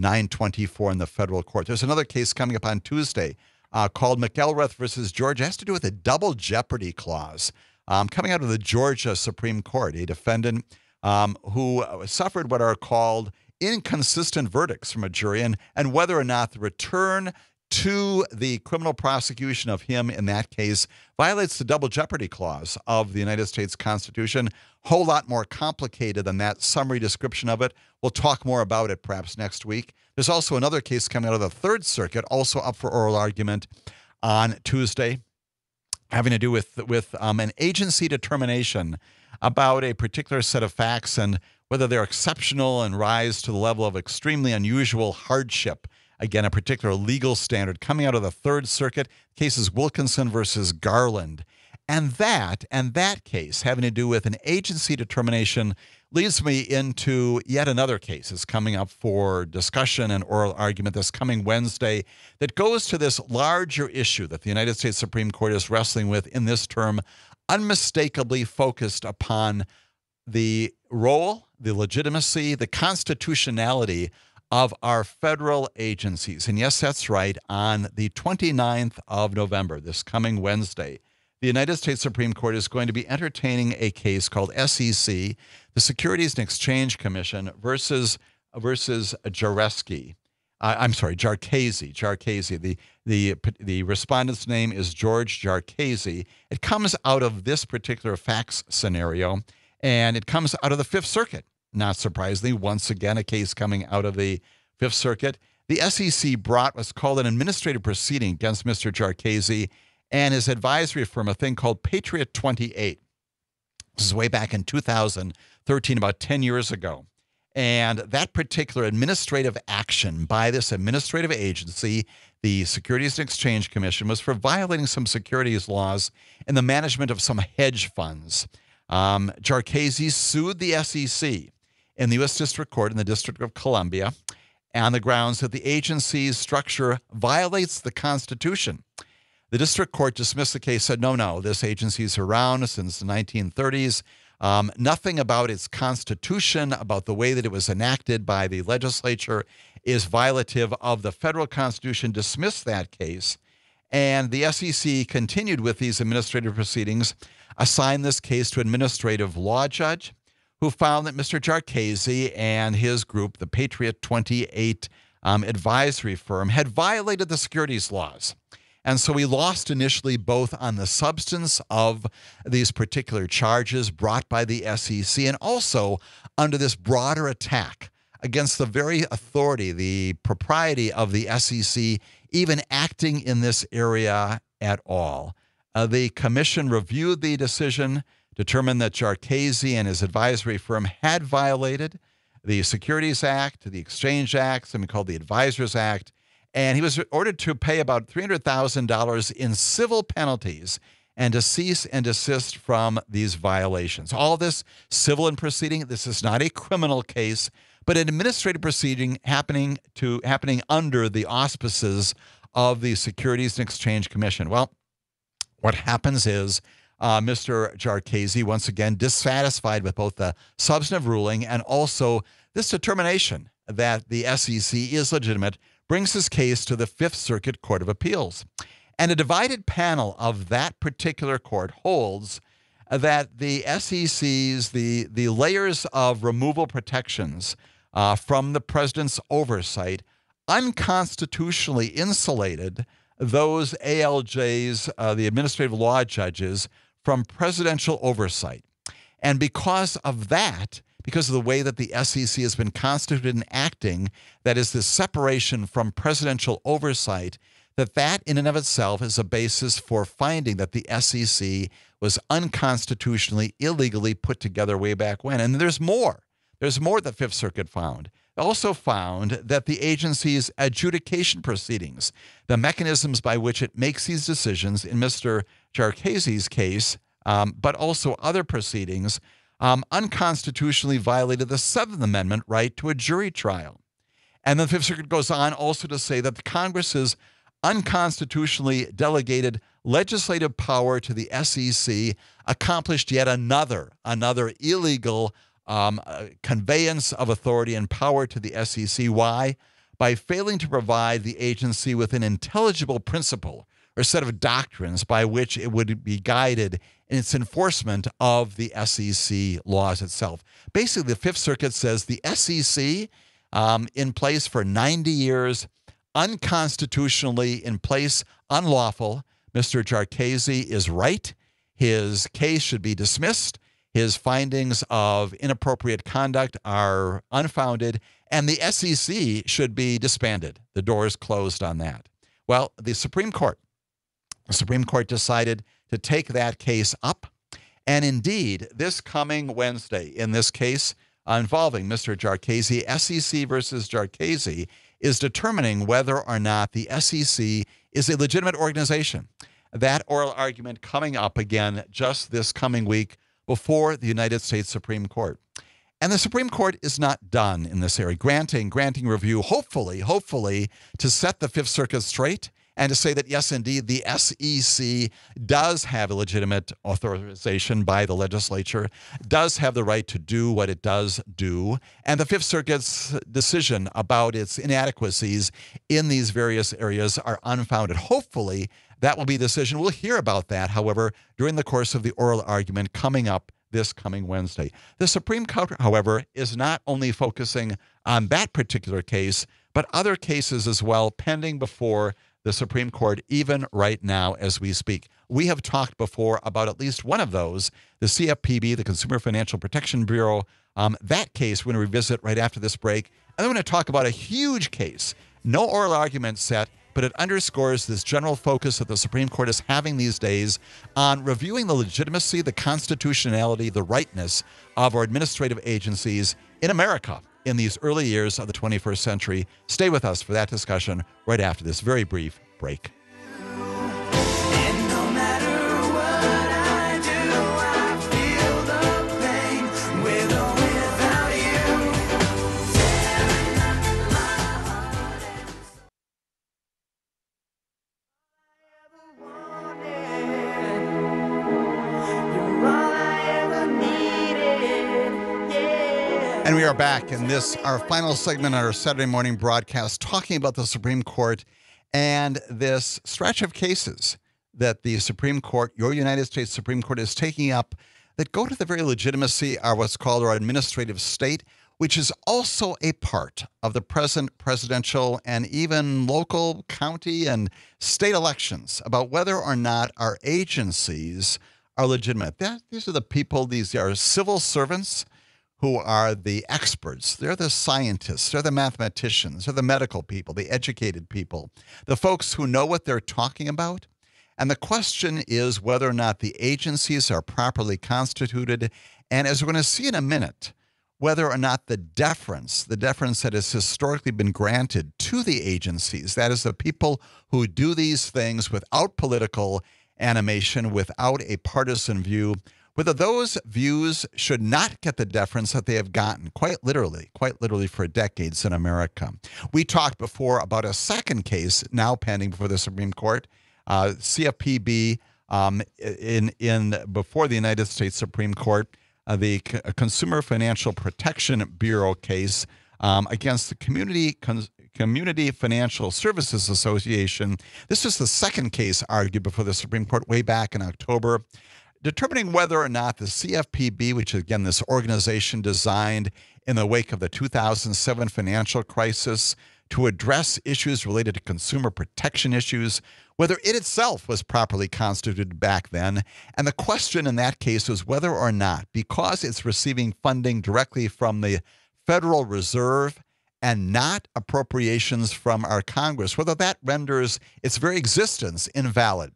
924 in the federal court. There's another case coming up on Tuesday called McElrath versus Georgia. It has to do with a double jeopardy clause coming out of the Georgia Supreme Court. A defendant who suffered what are called inconsistent verdicts from a jury, and whether or not the return to the criminal prosecution of him in that case violates the double jeopardy clause of the United States Constitution. Whole lot more complicated than that summary description of it. We'll talk more about it perhaps next week. There's also another case coming out of the 3rd Circuit, also up for oral argument on Tuesday, having to do with an agency determination about a particular set of facts and whether they're exceptional and rise to the level of extremely unusual hardship. Again, a particular legal standard coming out of the 3rd Circuit, cases Wilkinson versus Garland. And that case having to do with an agency determination leads me into yet another case that's coming up for discussion and oral argument this coming Wednesday that goes to this larger issue that the United States Supreme Court is wrestling with in this term, unmistakably focused upon the role, the legitimacy, the constitutionality of our federal agencies. And yes, that's right. On the 29th of November, this coming Wednesday, the United States Supreme Court is going to be entertaining a case called SEC, the Securities and Exchange Commission versus Jarkesi. The respondent's name is George Jarkesi. It comes out of this particular facts scenario, and it comes out of the 5th Circuit. Not surprisingly, once again, a case coming out of the 5th Circuit. The SEC brought what's called an administrative proceeding against Mr. Jarkesi and his advisory firm, a thing called Patriot 28. This is way back in 2013, about 10 years ago. And that particular administrative action by this administrative agency, the Securities and Exchange Commission, was for violating some securities laws in the management of some hedge funds. Jarkesi sued the SEC in the U.S. District Court in the District of Columbia on the grounds that the agency's structure violates the Constitution. The district court dismissed the case, said, no, this agency's around since the 1930s. Nothing about its constitution, about the way that it was enacted by the legislature, is violative of the federal Constitution, dismissed that case. And the SEC continued with these administrative proceedings, assigned this case to an administrative law judge who found that Mr. Jarkesi and his group, the Patriot 28 advisory firm, had violated the securities laws. And so we lost initially both on the substance of these particular charges brought by the SEC and also under this broader attack against the very authority, the propriety of the SEC even acting in this area at all. The commission reviewed the decision, determined that Jarkesi and his advisory firm had violated the Securities Act, the Exchange Act, something called the Advisors Act, and he was ordered to pay about $300,000 in civil penalties and to cease and desist from these violations. All this civil and proceeding, this is not a criminal case, but an administrative proceeding happening under the auspices of the Securities and Exchange Commission. Well, what happens is Mr. Jarchese, once again, dissatisfied with both the substantive ruling and also this determination that the SEC is legitimate, brings his case to the Fifth Circuit Court of Appeals. And a divided panel of that particular court holds that the SEC's, the layers of removal protections from the president's oversight unconstitutionally insulated those ALJs, the administrative law judges, from presidential oversight. And because of that, because of the way that the SEC has been constituted and acting, that is the separation from presidential oversight, that in and of itself is a basis for finding that the SEC was unconstitutionally, illegally put together way back when. And there's more. There's more the Fifth Circuit found. It also found that the agency's adjudication proceedings, the mechanisms by which it makes these decisions in Mr. Jarchese's case, but also other proceedings, unconstitutionally violated the Seventh Amendment right to a jury trial. And the Fifth Circuit goes on also to say that the Congress's unconstitutionally delegated legislative power to the SEC accomplished yet another illegal conveyance of authority and power to the SEC. Why? By failing to provide the agency with an intelligible principle or set of doctrines by which it would be guided in its enforcement of the SEC laws itself. Basically, the Fifth Circuit says the SEC, in place for 90 years, unconstitutionally in place, unlawful. Mr. Jarchese is right. His case should be dismissed. His findings of inappropriate conduct are unfounded, and the SEC should be disbanded. The door is closed on that. Well, the Supreme Court decided to take that case up, and indeed, this coming Wednesday, in this case involving Mr. Jarchese, SEC versus Jarchese, is determining whether or not the SEC is a legitimate organization. That oral argument coming up again just this coming week before the United States Supreme Court. And the Supreme Court is not done in this area, granting review, hopefully, to set the Fifth Circuit straight and to say that, yes, indeed, the SEC does have a legitimate authorization by the legislature, does have the right to do what it does do, and the Fifth Circuit's decision about its inadequacies in these various areas are unfounded. Hopefully, that will be the decision. We'll hear about that, however, during the course of the oral argument coming up this coming Wednesday. The Supreme Court, however, is not only focusing on that particular case, but other cases as well pending before the Supreme Court, even right now as we speak. We have talked before about at least one of those, the CFPB, the Consumer Financial Protection Bureau. That case we're going to revisit right after this break. And then we're going to talk about a huge case. No oral argument set, but it underscores this general focus that the Supreme Court is having these days on reviewing the legitimacy, the constitutionality, the rightness of our administrative agencies in America in these early years of the 21st century. Stay with us for that discussion right after this very brief break. And no matter what I do, I feel the pain with or without you. Tearing up my heart you're all I ever needed. Yeah. And we are back in this, our final segment on our Saturday morning broadcast, talking about the Supreme Court and this stretch of cases that the Supreme Court, your United States Supreme Court, is taking up that go to the very legitimacy of what's called our administrative state, which is also a part of the present presidential and even local, county, and state elections about whether or not our agencies are legitimate. These are the people, these are civil servants who are the experts. They're the scientists, they're the mathematicians, they're the medical people, the educated people, the folks who know what they're talking about. And the question is whether or not the agencies are properly constituted. And as we're going to see in a minute, whether or not the deference that has historically been granted to the agencies, that is the people who do these things without political animation without a partisan view, whether those views should not get the deference that they have gotten quite literally for decades in America. We talked before about a second case now pending before the Supreme Court, CFPB before the United States Supreme Court, the Consumer Financial Protection Bureau case against the Community Financial Services Association. This was the second case argued before the Supreme Court way back in October, determining whether or not the CFPB, which is again this organization designed in the wake of the 2007 financial crisis to address issues related to consumer protection issues, whether it itself was properly constituted back then. And the question in that case was whether or not, because it's receiving funding directly from the Federal Reserve and not appropriations from our Congress, whether that renders its very existence invalid.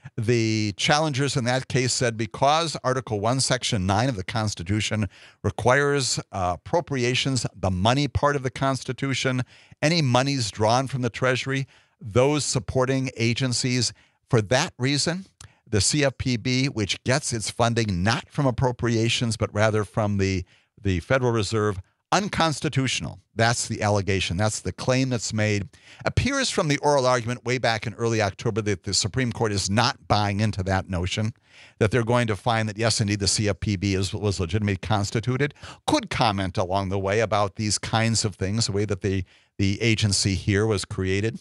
The challengers in that case said because Article 1, Section 9 of the Constitution requires appropriations, the money part of the Constitution, any monies drawn from the Treasury, those supporting agencies. For that reason, the CFPB, which gets its funding not from appropriations, but rather from the Federal Reserve, unconstitutional. That's the allegation. That's the claim that's made. Appears from the oral argument way back in early October that the Supreme Court is not buying into that notion, that they're going to find that, yes, indeed, the CFPB was legitimately constituted. Could comment along the way about these kinds of things, the way that the agency here was created.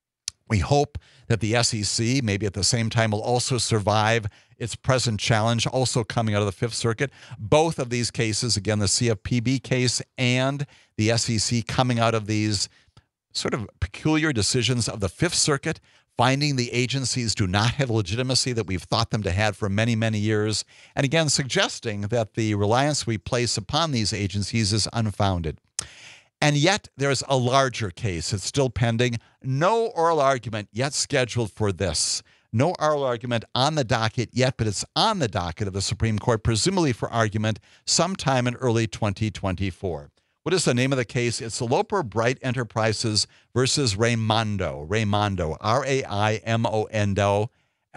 We hope that the SEC, maybe at the same time, will also survive its present challenge, also coming out of the Fifth Circuit. Both of these cases, again, the CFPB case and the SEC coming out of these sort of peculiar decisions of the Fifth Circuit, finding the agencies do not have legitimacy that we've thought them to have for many, many years. And again, suggesting that the reliance we place upon these agencies is unfounded. And yet there's a larger case. It's still pending. No oral argument yet scheduled for this. No oral argument on the docket yet, but it's on the docket of the Supreme Court, presumably for argument sometime in early 2024. What is the name of the case? It's Loper Bright Enterprises versus Raimondo. Raimondo, R-A-I-M-O-N-D-O,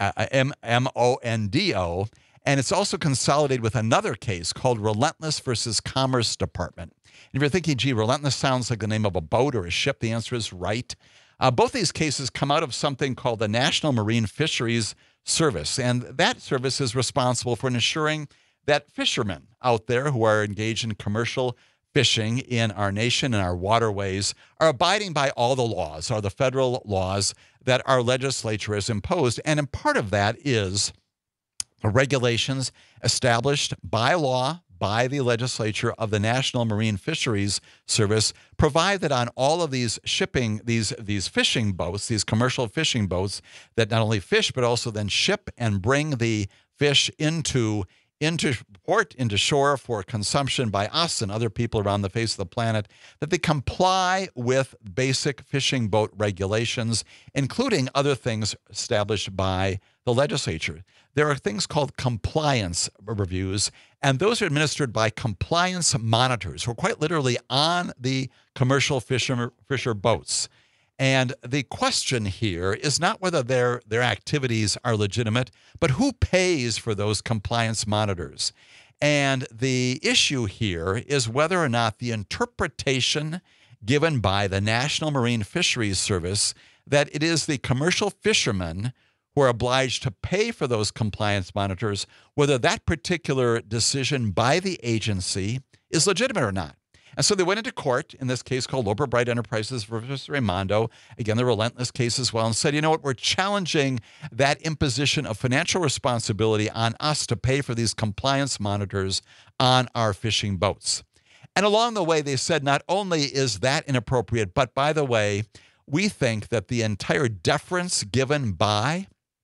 M-O-N-D-O. And it's also consolidated with another case called Relentless versus Commerce Department. And if you're thinking, gee, Relentless sounds like the name of a boat or a ship, the answer is right. Both these cases come out of something called the National Marine Fisheries Service. And that service is responsible for ensuring that fishermen out there who are engaged in commercial fishing in our nation and our waterways are abiding by all the laws, or the federal laws that our legislature has imposed. And in part of that is regulations established by law by the legislature of the National Marine Fisheries Service provide that on all of these shipping, these fishing boats, these commercial fishing boats that not only fish but also then ship and bring the fish into port, into shore for consumption by us and other people around the face of the planet, that they comply with basic fishing boat regulations, including other things established by the legislature. There are things called compliance reviews, and those are administered by compliance monitors who are quite literally on the commercial fisher boats. And the question here is not whether their activities are legitimate, but who pays for those compliance monitors. And the issue here is whether or not the interpretation given by the National Marine Fisheries Service that it is the commercial fishermen who are obliged to pay for those compliance monitors, whether that particular decision by the agency is legitimate or not. And so they went into court in this case called Loper Bright Enterprises versus Raimondo, again, the Relentless case as well, and said, you know what, we're challenging that imposition of financial responsibility on us to pay for these compliance monitors on our fishing boats. And along the way, they said not only is that inappropriate, but by the way, we think that the entire deference given by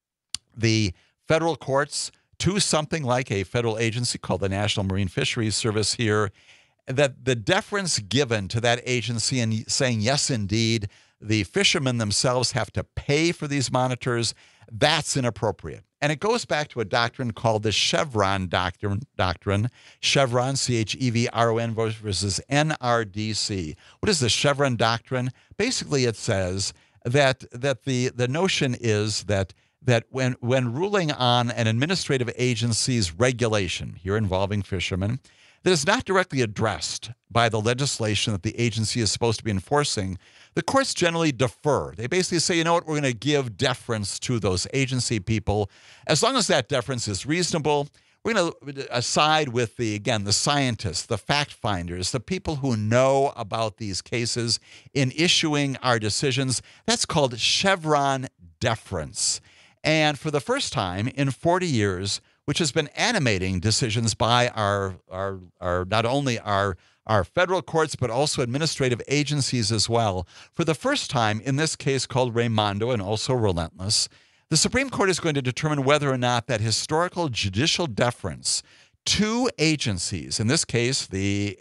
the federal courts to something like a federal agency called the National Marine Fisheries Service here, that the deference given to that agency and saying, yes, indeed, the fishermen themselves have to pay for these monitors, that's inappropriate. And it goes back to a doctrine called the Chevron doctrine, Chevron, C-H-E-V-R-O-N versus NRDC. What is the Chevron doctrine? Basically, it says that the notion is that that when ruling on an administrative agency's regulation here involving fishermen that is not directly addressed by the legislation that the agency is supposed to be enforcing, the courts generally defer. They basically say, you know what, we're going to give deference to those agency people. As long as that deference is reasonable, we're going to side with the scientists, the fact finders, the people who know about these cases in issuing our decisions. That's called Chevron deference. And for the first time in 40 years, which has been animating decisions by our not only our federal courts, but also administrative agencies as well. For the first time in this case called Raimondo and also Relentless, the Supreme Court is going to determine whether or not that historical judicial deference to agencies, in this case the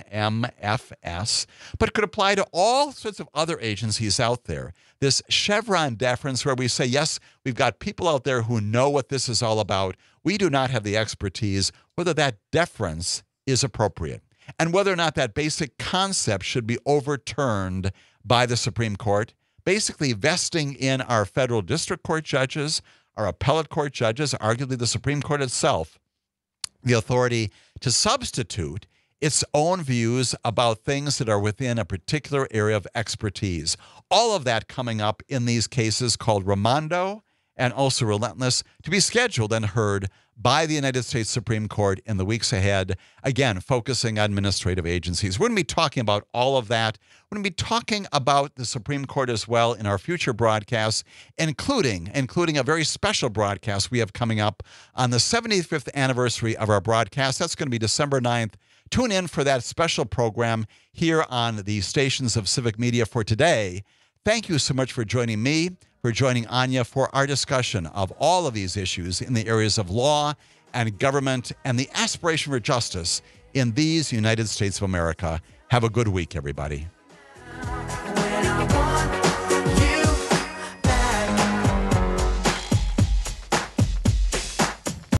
NMFS, but could apply to all sorts of other agencies out there. This Chevron deference where we say, yes, we've got people out there who know what this is all about. We do not have the expertise, whether that deference is appropriate, and whether or not that basic concept should be overturned by the Supreme Court, basically vesting in our federal district court judges, our appellate court judges, arguably the Supreme Court itself, the authority to substitute its own views about things that are within a particular area of expertise. All of that coming up in these cases called Raimondo and also Relentless, to be scheduled and heard by the United States Supreme Court in the weeks ahead, again, focusing on administrative agencies. We're going to be talking about all of that. We're going to be talking about the Supreme Court as well in our future broadcasts, including a very special broadcast we have coming up on the 75th anniversary of our broadcast. That's going to be December 9th. Tune in for that special program here on the stations of Civic Media for today. Thank you so much for joining me, for joining Anya for our discussion of all of these issues in the areas of law and government and the aspiration for justice in these United States of America. Have a good week, everybody.